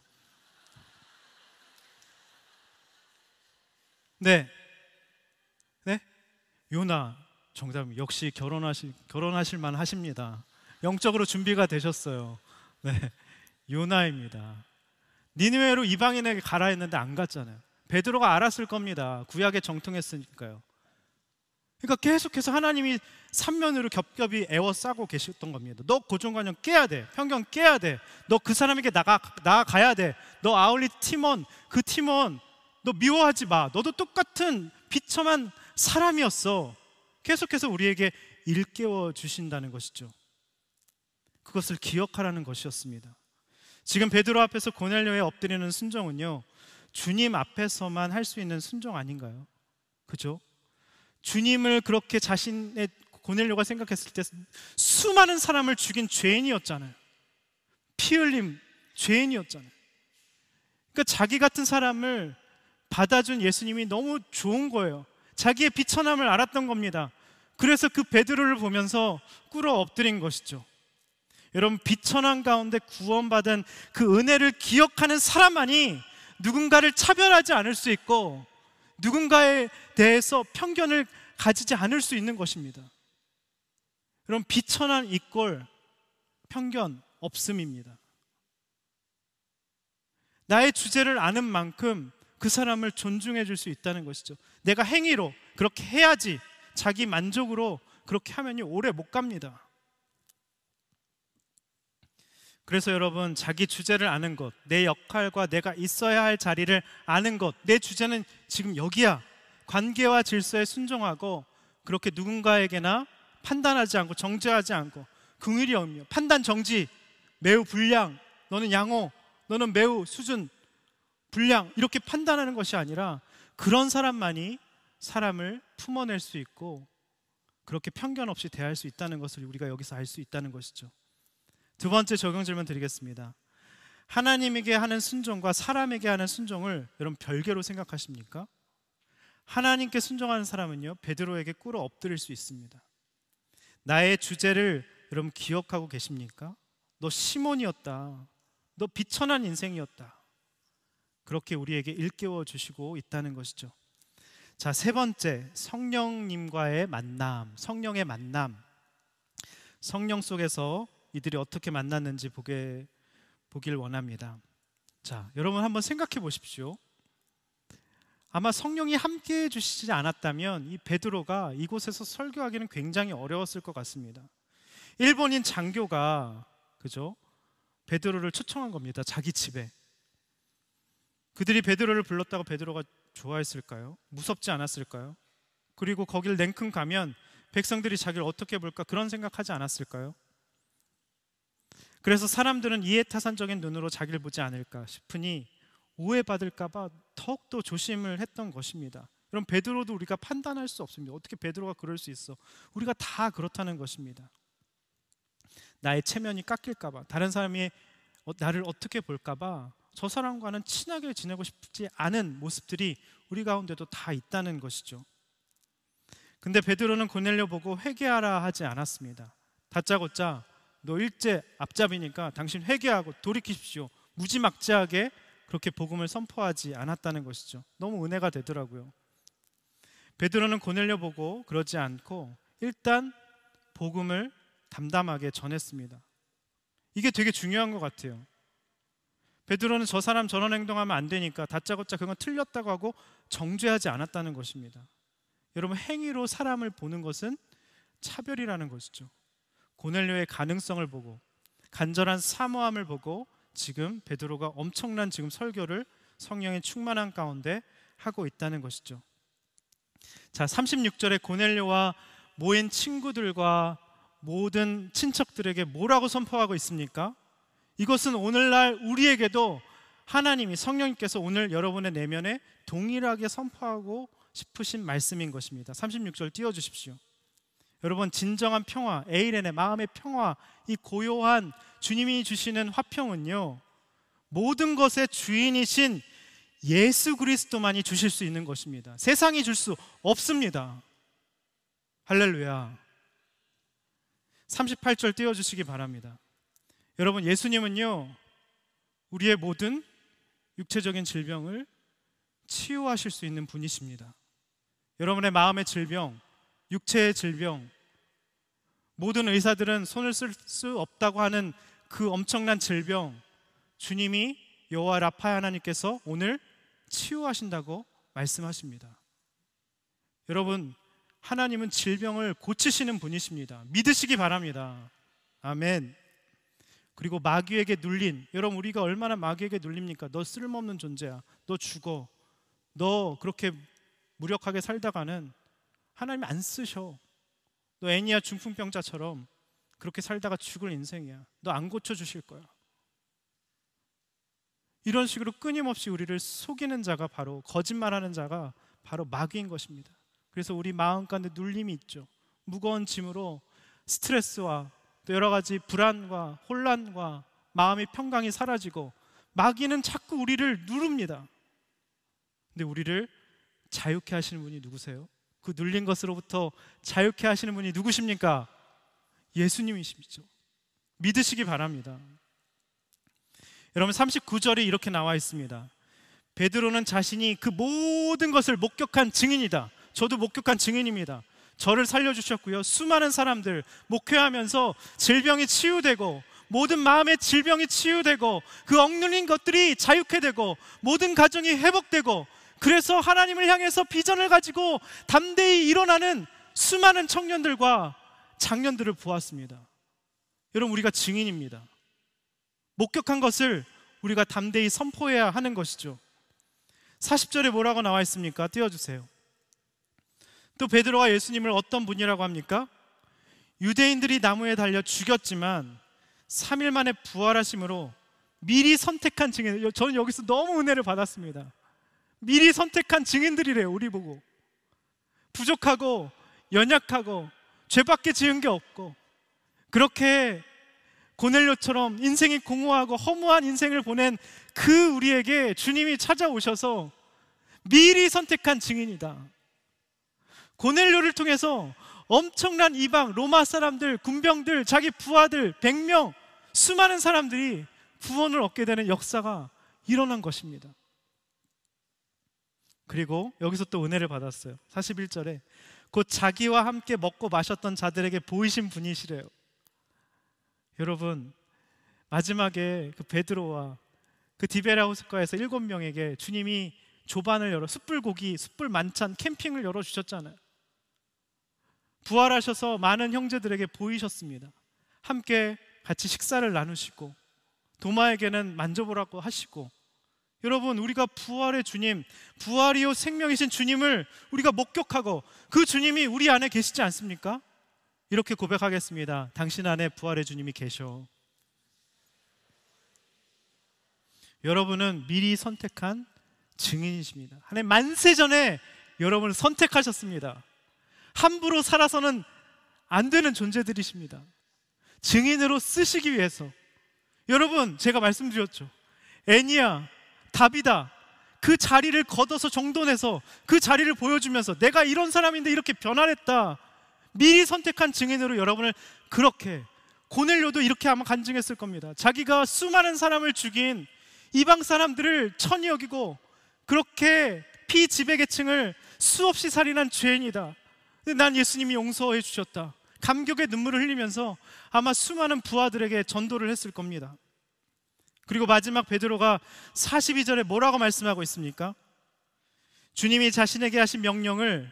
네, 네, 요나 정답. 역시 결혼하실 결혼하실 만 하십니다. 영적으로 준비가 되셨어요. 네, 요나입니다. 니느웨로 이방인에게 가라 했는데 안 갔잖아요. 베드로가 알았을 겁니다. 구약에 정통했으니까요. 그러니까 계속해서 하나님이 삼면으로 겹겹이 에워싸고 계셨던 겁니다. 너 고정관념 깨야 돼. 편견 깨야 돼. 너 그 사람에게 나가, 나아가야 돼. 너 아울리 팀원, 그 팀원 너 미워하지 마. 너도 똑같은 비참한 사람이었어. 계속해서 우리에게 일깨워 주신다는 것이죠. 그것을 기억하라는 것이었습니다. 지금 베드로 앞에서 고넬료에 엎드리는 순종은요, 주님 앞에서만 할 수 있는 순종 아닌가요? 그죠? 주님을 그렇게 자신의 고넬료가 생각했을 때 수많은 사람을 죽인 죄인이었잖아요. 피 흘림 죄인이었잖아요. 그러니까 자기 같은 사람을 받아준 예수님이 너무 좋은 거예요. 자기의 비천함을 알았던 겁니다. 그래서 그 베드로를 보면서 꿇어 엎드린 것이죠. 여러분, 비천함 가운데 구원받은 그 은혜를 기억하는 사람만이 누군가를 차별하지 않을 수 있고 누군가에 대해서 편견을 가지지 않을 수 있는 것입니다. 여러분, 비천함 이꼴 편견 없음입니다. 나의 주제를 아는 만큼 그 사람을 존중해 줄 수 있다는 것이죠. 내가 행위로 그렇게 해야지, 자기 만족으로 그렇게 하면요 오래 못 갑니다. 그래서 여러분, 자기 주제를 아는 것, 내 역할과 내가 있어야 할 자리를 아는 것, 내 주제는 지금 여기야. 관계와 질서에 순종하고 그렇게 누군가에게나 판단하지 않고 정죄하지 않고, 긍휼이 없며 판단 정지, 매우 불량, 너는 양호, 너는 매우 수준 불량, 이렇게 판단하는 것이 아니라 그런 사람만이 사람을 품어낼 수 있고 그렇게 편견 없이 대할 수 있다는 것을 우리가 여기서 알 수 있다는 것이죠. 두 번째 적용 질문 드리겠습니다. 하나님에게 하는 순종과 사람에게 하는 순종을 여러분 별개로 생각하십니까? 하나님께 순종하는 사람은요, 베드로에게 꿇어 엎드릴 수 있습니다. 나의 주제를 여러분 기억하고 계십니까? 너 시몬이었다. 너 비천한 인생이었다. 그렇게 우리에게 일깨워 주시고 있다는 것이죠. 자, 세 번째, 성령님과의 만남, 성령의 만남. 성령 속에서 이들이 어떻게 만났는지 보게, 보길 원합니다. 자, 여러분 한번 생각해 보십시오. 아마 성령이 함께 해주시지 않았다면 이 베드로가 이곳에서 설교하기는 굉장히 어려웠을 것 같습니다. 일본인 장교가, 그죠? 베드로를 초청한 겁니다. 자기 집에. 그들이 베드로를 불렀다고 베드로가 좋아했을까요? 무섭지 않았을까요? 그리고 거길 냉큼 가면 백성들이 자기를 어떻게 볼까, 그런 생각하지 않았을까요? 그래서 사람들은 이해타산적인 눈으로 자기를 보지 않을까 싶으니 오해받을까 봐 더욱더 조심을 했던 것입니다. 그럼 베드로도 우리가 판단할 수 없습니다. 어떻게 베드로가 그럴 수 있어? 우리가 다 그렇다는 것입니다. 나의 체면이 깎일까 봐, 다른 사람이 나를 어떻게 볼까 봐 저 사람과는 친하게 지내고 싶지 않은 모습들이 우리 가운데도 다 있다는 것이죠. 근데 베드로는 고넬료 보고 회개하라 하지 않았습니다. 다짜고짜 너 일제 앞잡이니까 당신 회개하고 돌이키십시오, 무지막지하게 그렇게 복음을 선포하지 않았다는 것이죠. 너무 은혜가 되더라고요. 베드로는 고넬료 보고 그러지 않고 일단 복음을 담담하게 전했습니다. 이게 되게 중요한 것 같아요. 베드로는 저 사람 저런 행동하면 안 되니까 다짜고짜 그건 틀렸다고 하고 정죄하지 않았다는 것입니다. 여러분, 행위로 사람을 보는 것은 차별이라는 것이죠. 고넬료의 가능성을 보고 간절한 사모함을 보고 지금 베드로가 엄청난 지금 설교를 성령의 충만한 가운데 하고 있다는 것이죠. 자, 삼십육 절에 고넬료와 모인 친구들과 모든 친척들에게 뭐라고 선포하고 있습니까? 이것은 오늘날 우리에게도 하나님이, 성령님께서 오늘 여러분의 내면에 동일하게 선포하고 싶으신 말씀인 것입니다. 삼십육 절 띄워주십시오. 여러분, 진정한 평화, 에이렌의 마음의 평화, 이 고요한 주님이 주시는 화평은요, 모든 것의 주인이신 예수 그리스도만이 주실 수 있는 것입니다. 세상이 줄 수 없습니다. 할렐루야. 삼십팔 절 띄워주시기 바랍니다. 여러분, 예수님은요, 우리의 모든 육체적인 질병을 치유하실 수 있는 분이십니다. 여러분의 마음의 질병, 육체의 질병, 모든 의사들은 손을 쓸 수 없다고 하는 그 엄청난 질병, 주님이 여호와 라파 하나님께서 오늘 치유하신다고 말씀하십니다. 여러분, 하나님은 질병을 고치시는 분이십니다. 믿으시기 바랍니다. 아멘. 그리고 마귀에게 눌린, 여러분 우리가 얼마나 마귀에게 눌립니까? 너 쓸모없는 존재야, 너 죽어, 너 그렇게 무력하게 살다가는 하나님 안 쓰셔, 너 애니아 중풍병자처럼 그렇게 살다가 죽을 인생이야, 너 안 고쳐주실 거야. 이런 식으로 끊임없이 우리를 속이는 자가, 바로 거짓말하는 자가 바로 마귀인 것입니다. 그래서 우리 마음 가운데 눌림이 있죠. 무거운 짐으로 스트레스와 또 여러 가지 불안과 혼란과 마음의 평강이 사라지고, 마귀는 자꾸 우리를 누릅니다. 근데 우리를 자유케 하시는 분이 누구세요? 그 눌린 것으로부터 자유케 하시는 분이 누구십니까? 예수님이시죠. 믿으시기 바랍니다. 여러분 삼십구 절에 이렇게 나와 있습니다. 베드로는 자신이 그 모든 것을 목격한 증인이다. 저도 목격한 증인입니다. 저를 살려주셨고요, 수많은 사람들 목회하면서 질병이 치유되고, 모든 마음의 질병이 치유되고, 그 억눌린 것들이 자유케 되고, 모든 가정이 회복되고, 그래서 하나님을 향해서 비전을 가지고 담대히 일어나는 수많은 청년들과 장년들을 보았습니다. 여러분 우리가 증인입니다. 목격한 것을 우리가 담대히 선포해야 하는 것이죠. 사십 절에 뭐라고 나와 있습니까? 띄워주세요. 또 베드로가 예수님을 어떤 분이라고 합니까? 유대인들이 나무에 달려 죽였지만 삼 일 만에 부활하심으로 미리 선택한 증인. 저는 여기서 너무 은혜를 받았습니다. 미리 선택한 증인들이래요. 우리 보고 부족하고 연약하고 죄밖에 지은 게 없고, 그렇게 고넬료처럼 인생이 공허하고 허무한 인생을 보낸 그 우리에게 주님이 찾아오셔서 미리 선택한 증인이다. 고넬료를 통해서 엄청난 이방 로마 사람들, 군병들, 자기 부하들 백 명, 수많은 사람들이 구원을 얻게 되는 역사가 일어난 것입니다. 그리고 여기서 또 은혜를 받았어요. 사십일 절에 곧 자기와 함께 먹고 마셨던 자들에게 보이신 분이시래요. 여러분 마지막에 그 베드로와 그 디베라호스가에서 일곱 명에게 주님이 조반을 열어 숯불고기, 숯불 만찬, 캠핑을 열어주셨잖아요. 부활하셔서 많은 형제들에게 보이셨습니다. 함께 같이 식사를 나누시고, 도마에게는 만져보라고 하시고, 여러분 우리가 부활의 주님, 부활이요 생명이신 주님을 우리가 목격하고, 그 주님이 우리 안에 계시지 않습니까? 이렇게 고백하겠습니다. 당신 안에 부활의 주님이 계셔. 여러분은 미리 선택한 증인이십니다. 하나님 만세 전에 여러분을 선택하셨습니다. 함부로 살아서는 안 되는 존재들이십니다. 증인으로 쓰시기 위해서. 여러분 제가 말씀드렸죠. 애니야, 다비다, 그 자리를 걷어서 정돈해서 그 자리를 보여주면서 내가 이런 사람인데 이렇게 변화했다. 미리 선택한 증인으로 여러분을, 그렇게 고넬료도 이렇게 아마 간증했을 겁니다. 자기가 수많은 사람을 죽인 이방 사람들을 천히 여기고, 그렇게 피지배계층을 수없이 살인한 죄인이다. 근데 난 예수님이 용서해 주셨다. 감격의 눈물을 흘리면서 아마 수많은 부하들에게 전도를 했을 겁니다. 그리고 마지막 베드로가 사십이 절에 뭐라고 말씀하고 있습니까? 주님이 자신에게 하신 명령을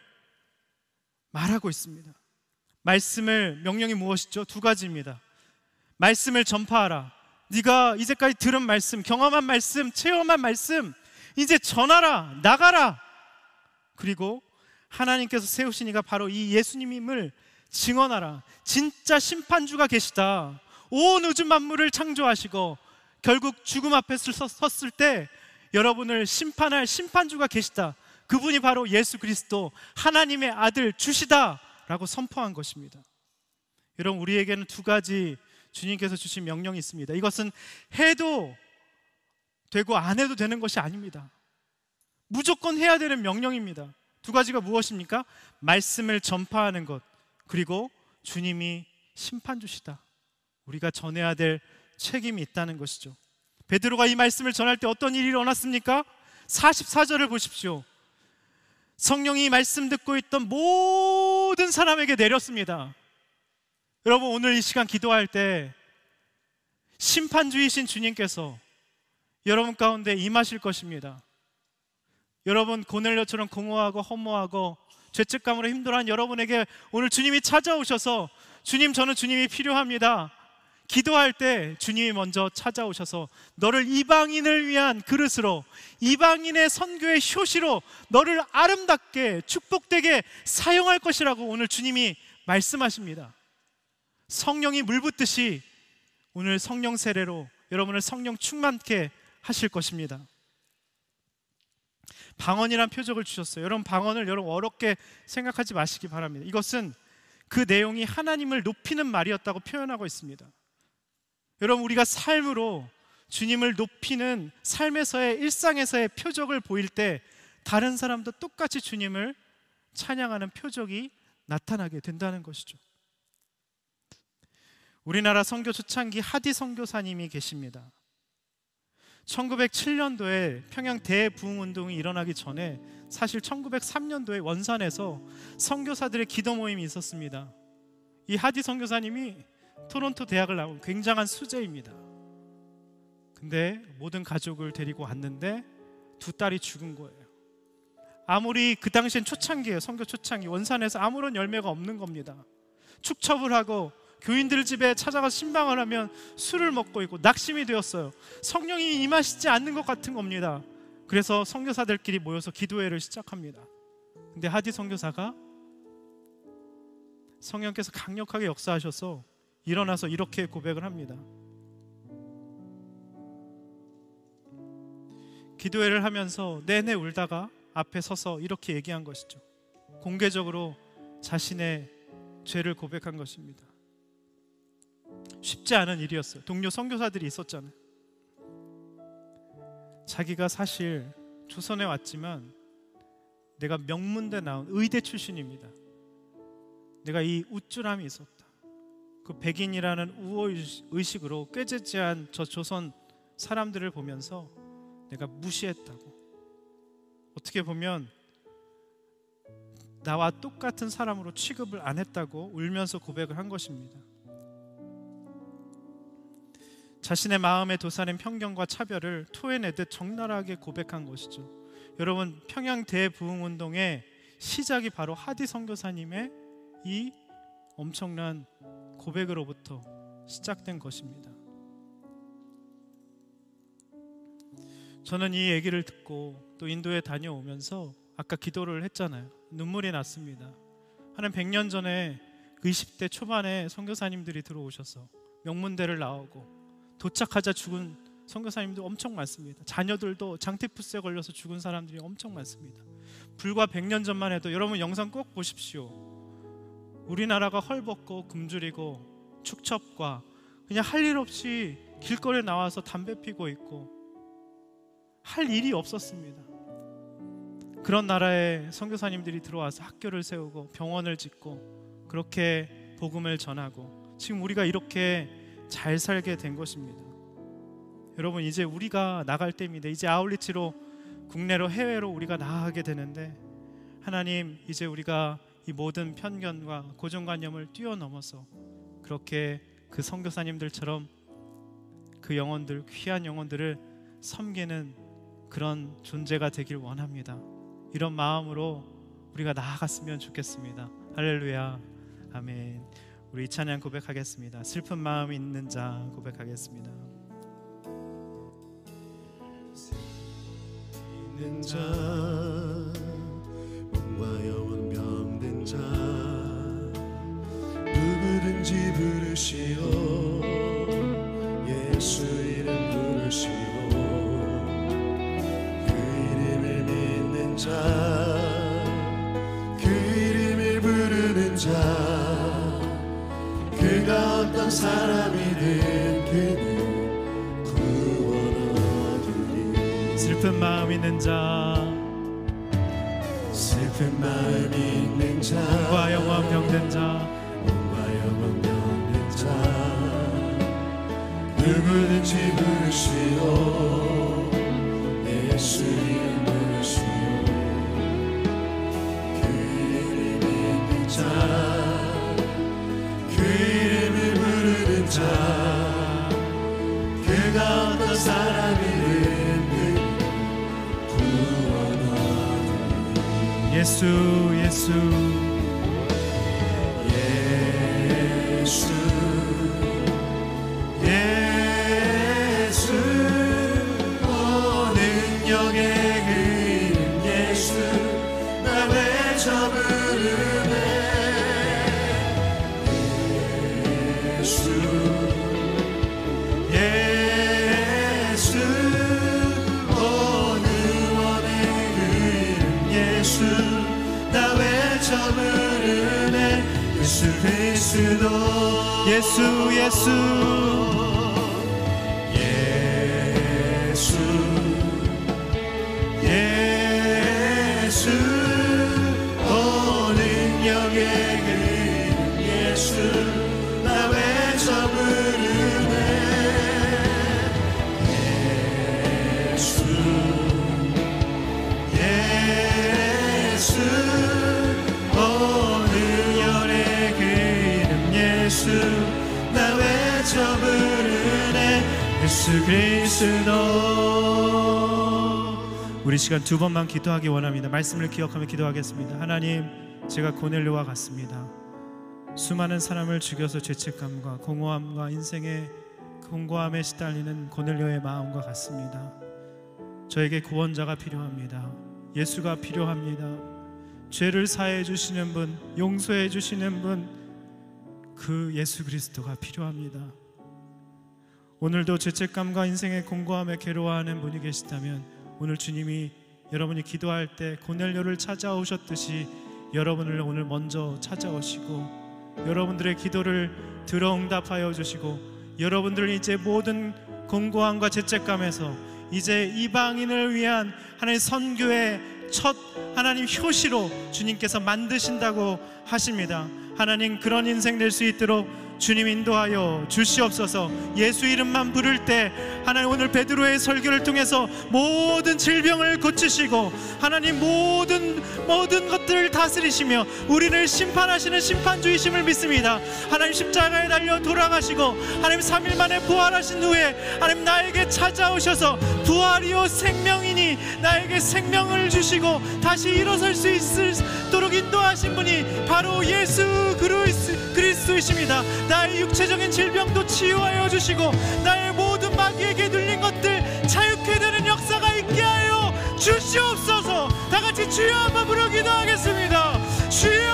말하고 있습니다. 말씀을, 명령이 무엇이죠? 두 가지입니다. 말씀을 전파하라. 네가 이제까지 들은 말씀, 경험한 말씀, 체험한 말씀 이제 전하라, 나가라. 그리고 하나님께서 세우신 이가 바로 이 예수님임을 증언하라. 진짜 심판주가 계시다. 온 우주 만물을 창조하시고 결국 죽음 앞에 섰을 때 여러분을 심판할 심판주가 계시다. 그분이 바로 예수 그리스도, 하나님의 아들 주시다 라고 선포한 것입니다. 여러분 우리에게는 두 가지 주님께서 주신 명령이 있습니다. 이것은 해도 되고 안 해도 되는 것이 아닙니다. 무조건 해야 되는 명령입니다. 두 가지가 무엇입니까? 말씀을 전파하는 것, 그리고 주님이 심판주시다. 우리가 전해야 될 책임이 있다는 것이죠. 베드로가 이 말씀을 전할 때 어떤 일이 일어났습니까? 사십사 절을 보십시오. 성령이 말씀 듣고 있던 모든 사람에게 내렸습니다. 여러분 오늘 이 시간 기도할 때 심판주이신 주님께서 여러분 가운데 임하실 것입니다. 여러분 고넬료처럼 공허하고 허무하고 죄책감으로 힘들어한 여러분에게 오늘 주님이 찾아오셔서 주님, 저는 주님이 필요합니다. 기도할 때 주님이 먼저 찾아오셔서 너를 이방인을 위한 그릇으로, 이방인의 선교의 효시로 너를 아름답게 축복되게 사용할 것이라고 오늘 주님이 말씀하십니다. 성령이 물 붓듯이 오늘 성령 세례로 여러분을 성령 충만케 하실 것입니다. 방언이란 표적을 주셨어요. 여러분, 방언을 여러분 어렵게 생각하지 마시기 바랍니다. 이것은 그 내용이 하나님을 높이는 말이었다고 표현하고 있습니다. 여러분, 우리가 삶으로 주님을 높이는 삶에서의, 일상에서의 표적을 보일 때 다른 사람도 똑같이 주님을 찬양하는 표적이 나타나게 된다는 것이죠. 우리나라 선교 초창기 하디 선교사님이 계십니다. 천구백칠 년도에 평양 대부흥운동이 일어나기 전에 사실 천구백삼 년도에 원산에서 선교사들의 기도 모임이 있었습니다. 이 하디 선교사님이 토론토 대학을 나온 굉장한 수재입니다. 근데 모든 가족을 데리고 왔는데 두 딸이 죽은 거예요. 아무리 그 당시엔 초창기예요. 선교 초창기. 원산에서 아무런 열매가 없는 겁니다. 축첩을 하고 교인들 집에 찾아가서 신방을 하면 술을 먹고 있고 낙심이 되었어요. 성령이 임하시지 않는 것 같은 겁니다. 그래서 선교사들끼리 모여서 기도회를 시작합니다. 근데 하디 선교사가 성령께서 강력하게 역사하셔서 일어나서 이렇게 고백을 합니다. 기도회를 하면서 내내 울다가 앞에 서서 이렇게 얘기한 것이죠. 공개적으로 자신의 죄를 고백한 것입니다. 쉽지 않은 일이었어요. 동료 선교사들이 있었잖아요. 자기가 사실 조선에 왔지만 내가 명문대 나온 의대 출신입니다. 내가 이 우쭐함이 있었다. 그 백인이라는 우월의식으로 꾀죄죄한 저 조선 사람들을 보면서 내가 무시했다고, 어떻게 보면 나와 똑같은 사람으로 취급을 안 했다고 울면서 고백을 한 것입니다. 자신의 마음에 도사린 편견과 차별을 토해내듯 적나라하게 고백한 것이죠. 여러분, 평양 대부흥운동의 시작이 바로 하디 선교사님의 이 엄청난 고백으로부터 시작된 것입니다. 저는 이 얘기를 듣고 또 인도에 다녀오면서 아까 기도를 했잖아요. 눈물이 났습니다. 한 백 년 전에 그 이십 대 초반에 선교사님들이 들어오셔서 명문대를 나오고 도착하자 죽은 선교사님들 엄청 많습니다. 자녀들도 장티푸스에 걸려서 죽은 사람들이 엄청 많습니다. 불과 백 년 전만 해도 여러분 영상 꼭 보십시오. 우리나라가 헐벗고 굶주리고 축첩과 그냥 할 일 없이 길거리에 나와서 담배 피고 있고 할 일이 없었습니다. 그런 나라에 선교사님들이 들어와서 학교를 세우고 병원을 짓고 그렇게 복음을 전하고 지금 우리가 이렇게 잘 살게 된 것입니다. 여러분, 이제 우리가 나갈 때입니다. 이제 아울리치로, 국내로, 해외로 우리가 나아가게 되는데 하나님, 이제 우리가 이 모든 편견과 고정관념을 뛰어넘어서 그렇게 그 선교사님들처럼 그 영혼들, 귀한 영혼들을 섬기는 그런 존재가 되길 원합니다. 이런 마음으로 우리가 나아갔으면 좋겠습니다. 할렐루야, 아멘. 우리 이 찬양 고백하겠습니다. 슬픈 마음이 있는 자 고백하겠습니다. 있는 자, 몸과 영혼 병든 자, 누구든지 부르시오. 예수 이름 부르시오. 그 이름을 믿는 자, 그 이름을 부르는 자, 그가 어떤 사람이든 그는 구원 얻으리. 슬픈 마음 있는 자, 슬픈 마음 있는 자, 몸과 영혼 병든 자, 몸과 영혼 병든 자, 누구든지 부르시오. 예수 이름 부르시오. 그 이름 믿는 자, 자, 그가 어떤 사람이든 구원 얻으리. 예수 예수 예수 예수 오 능력의 그 이름 예수 나 외쳐 부르네 예수 예수 오 능원의 그 이름 예수 나 외쳐 부르네 예수 그리스도 예수 예수 예수 예수 오 능력의 그 이름 예수 나 외쳐 부르네 예수 예수 오 능력의 그 이름 예수 나 외쳐 부르네 예수 그리스도. 우리 시간 두 번만 기도하기 원합니다. 말씀을 기억하며 기도하겠습니다. 하나님, 제가 고넬료와 같습니다. 수많은 사람을 죽여서 죄책감과 공허함과 인생의 공고함에 시달리는 고넬료의 마음과 같습니다. 저에게 구원자가 필요합니다. 예수가 필요합니다. 죄를 사해 주시는 분, 용서해 주시는 분, 그 예수 그리스도가 필요합니다. 오늘도 죄책감과 인생의 공고함에 괴로워하는 분이 계시다면 오늘 주님이 여러분이 기도할 때 고넬료를 찾아오셨듯이 여러분을 오늘 먼저 찾아오시고 여러분들의 기도를 들어 응답하여 주시고 여러분들 이제 모든 공고함과 죄책감에서 이제 이방인을 위한 하나님의 선교의 첫 하나님 효시로 주님께서 만드신다고 하십니다. 하나님, 그런 인생 될 수 있도록 주님 인도하여 주시옵소서. 예수 이름만 부를 때 하나님, 오늘 베드로의 설교를 통해서 모든 질병을 고치시고 하나님 모든 모든 것들을 다스리시며 우리를 심판하시는 심판주이심을 믿습니다. 하나님, 십자가에 달려 돌아가시고 하나님 삼 일 만에 부활하신 후에 하나님 나에게 찾아오셔서 부활이요 생명이니 나에게 생명을 주시고 다시 일어설 수 있도록 인도하신 분이 바로 예수 그리스도이십니다. 나의 육체적인 질병도 치유하여 주시고 나의 모든 마귀에게 눌린 것들 자유케 되는 역사가 있게 하여 주시옵소서. 다 같이 주여 한번 부르 기도하겠습니다. 주여,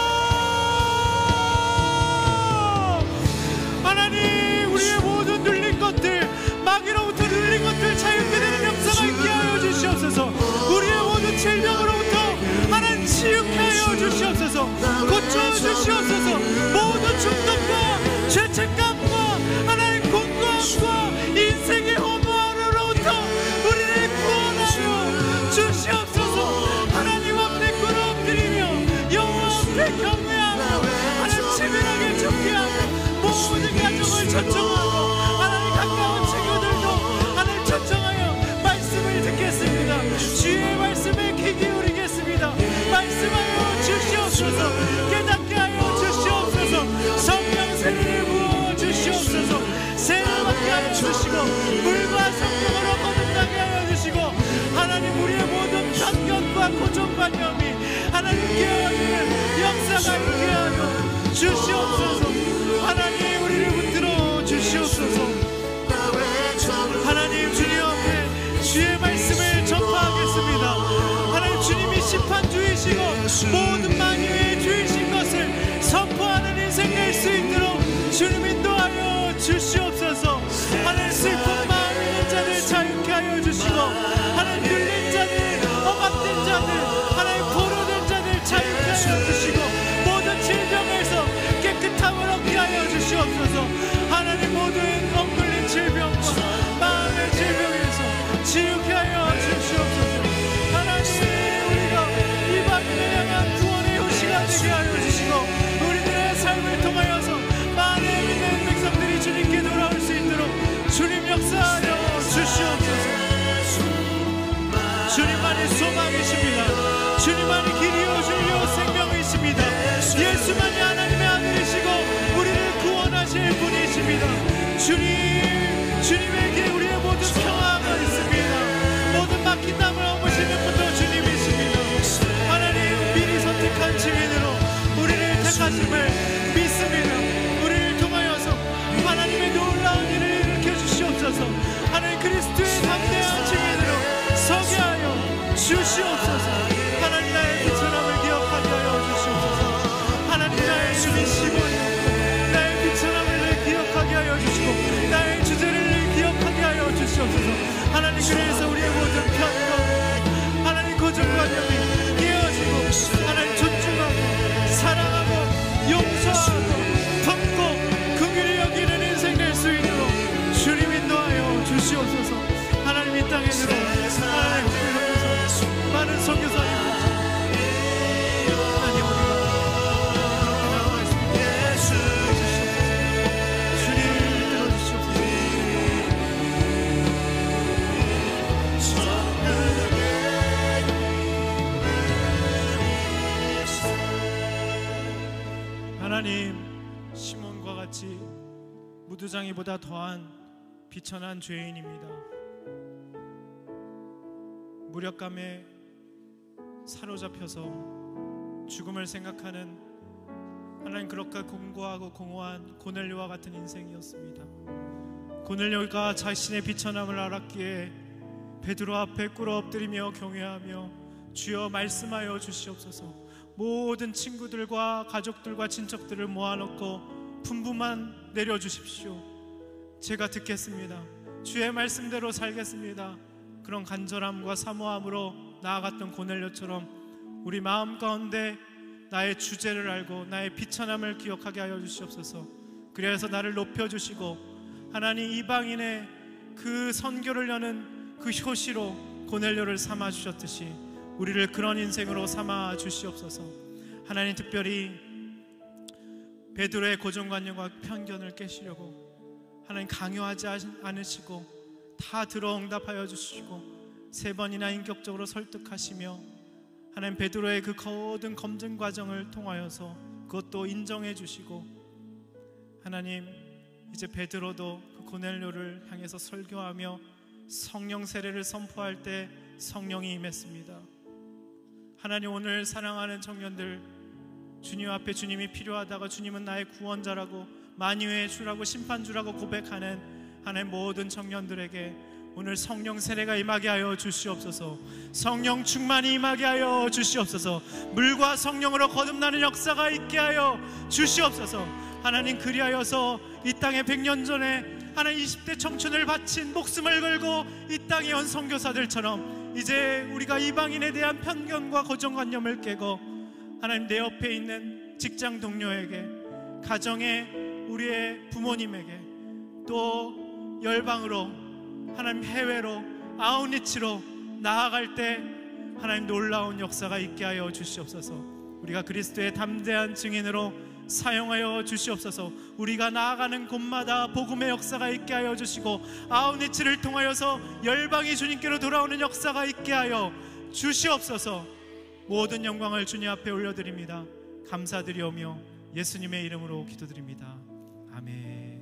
하나님, 우리의 모든 눌린 것들, 마귀로부터 눌린 것들 자유케 되는 역사가 있게 하여 주시옵소서. 우리의 모든 질병으로부터 하나님 치유케 하여 주시옵소서. 고쳐 주시옵소서. 모든 중독과 죄책감과 하나님 공고함과 인생의 허무함으로부터 우리를 구원하여 주시옵소서. 하나님 앞에 꿇어 엎드리며 여호와 앞에 경외하고 하나님 치밀하게 준비하고 모든 가정을 초청하고 하나님 가까운 친구들도 하나님 초청하여 말씀을 듣겠습니다. 주의 말씀에 귀 기울이겠습니다. 말씀하여 주시옵소서. 깨닫게 하여 주시옵소서. 성령 세례를 부어 주시옵소서. 세례 받게 하여 주시고 물과 성령으로 거듭나게 하여 주시고 하나님, 우리의 모든 편견과 고정관념이 하나님 깨어지는 역사가 있게 하여 주시옵소서. 하나님, 우리를 붙들어 주시옵소서. 하나님, 주님 앞에 주의 말씀을 전파하겠습니다. 하나님, 주님이 심판주이시고 모든 만유의 주이신 것을 선포하는 인생 될 수 있도록 주님 인도하여 주시옵소서. 하나님, 슬픈 마음 있는 자들 자유케 하여 주시고 하나님, 눌린 자들, 억압된 자들, 하나님 포로된 자들 자유케 하여 주시고 모든 질병에서 깨끗함을 얻게 하여 주시옵소서. 하나님, 모든 억눌린 질병과 마음의 질병에서 치유케 하여 주시옵소서. 하나님, 우리가 이방인을 향한 구원의 효시가 되게 하여 주시고 우리들의 삶을 통하여서 많은 믿는 백성들이 주님께 돌아올 수 있도록 주님 역사하여 주시옵소서. 주님만이 소망이십니다. 주님만이 길이요 진리요 생명이십니다. 예수만이 하나님의 아들이시고 우리를 구원하실 분이십니다. 주님, 주님에게 우리의 모든 평화가 있습니다. 모든 막힌 담을 엎으시는 분도 주님이십니다. 하나님, 주시옵소서. 하나님, 그래서 우리의 모든 편견, 하나님 고정관념이 깨어지고 하나님 존중하고 사랑하고 용서하고 품고 긍휼히 여기는 인생 될 수 있도록 주님 인도하여 주시옵소서. 하나님, 이 땅에 들어 하나님 그러면서 많은 선교사님 하나님, 시몬과 같이 무두장이보다 더한 비천한 죄인입니다. 무력감에 사로잡혀서 죽음을 생각하는 하나님, 그렇게 공고하고 공허한 고넬료와 같은 인생이었습니다. 고넬료가 자신의 비천함을 알았기에 베드로 앞에 꿇어 엎드리며 경외하며 주여 말씀하여 주시옵소서. 모든 친구들과 가족들과 친척들을 모아놓고 분부만 내려주십시오. 제가 듣겠습니다. 주의 말씀대로 살겠습니다. 그런 간절함과 사모함으로 나아갔던 고넬료처럼 우리 마음 가운데 나의 주제를 알고 나의 비천함을 기억하게 하여 주시옵소서. 그래서 나를 높여주시고 하나님, 이방인의 그 선교를 여는 그 효시로 고넬료를 삼아주셨듯이 우리를 그런 인생으로 삼아 주시옵소서. 하나님, 특별히 베드로의 고정관념과 편견을 깨시려고 하나님 강요하지 않으시고 다 들어 응답하여 주시고 세 번이나 인격적으로 설득하시며 하나님, 베드로의 그 거듭 검증 과정을 통하여서 그것도 인정해 주시고 하나님, 이제 베드로도 그 고넬료를 향해서 설교하며 성령 세례를 선포할 때 성령이 임했습니다. 하나님, 오늘 사랑하는 청년들, 주님 앞에 주님이 필요하다가 주님은 나의 구원자라고 만유의 주라고 심판주라고 고백하는 하나님 모든 청년들에게 오늘 성령 세례가 임하게 하여 주시옵소서. 성령 충만이 임하게 하여 주시옵소서. 물과 성령으로 거듭나는 역사가 있게 하여 주시옵소서. 하나님, 그리하여서 이 땅에 백 년 전에 하나님 이십 대 청춘을 바친 목숨을 걸고 이 땅에 온 선교사들처럼 이제 우리가 이방인에 대한 편견과 고정관념을 깨고 하나님, 내 옆에 있는 직장 동료에게, 가정에 우리의 부모님에게, 또 열방으로 하나님 해외로 아웃리치로 나아갈 때 하나님 놀라운 역사가 있게 하여 주시옵소서. 우리가 그리스도의 담대한 증인으로 사용하여 주시옵소서. 우리가 나아가는 곳마다 복음의 역사가 있게 하여 주시고 아웃리치를 통하여서 열방이 주님께로 돌아오는 역사가 있게 하여 주시옵소서. 모든 영광을 주님 앞에 올려드립니다. 감사드리오며 예수님의 이름으로 기도드립니다. 아멘.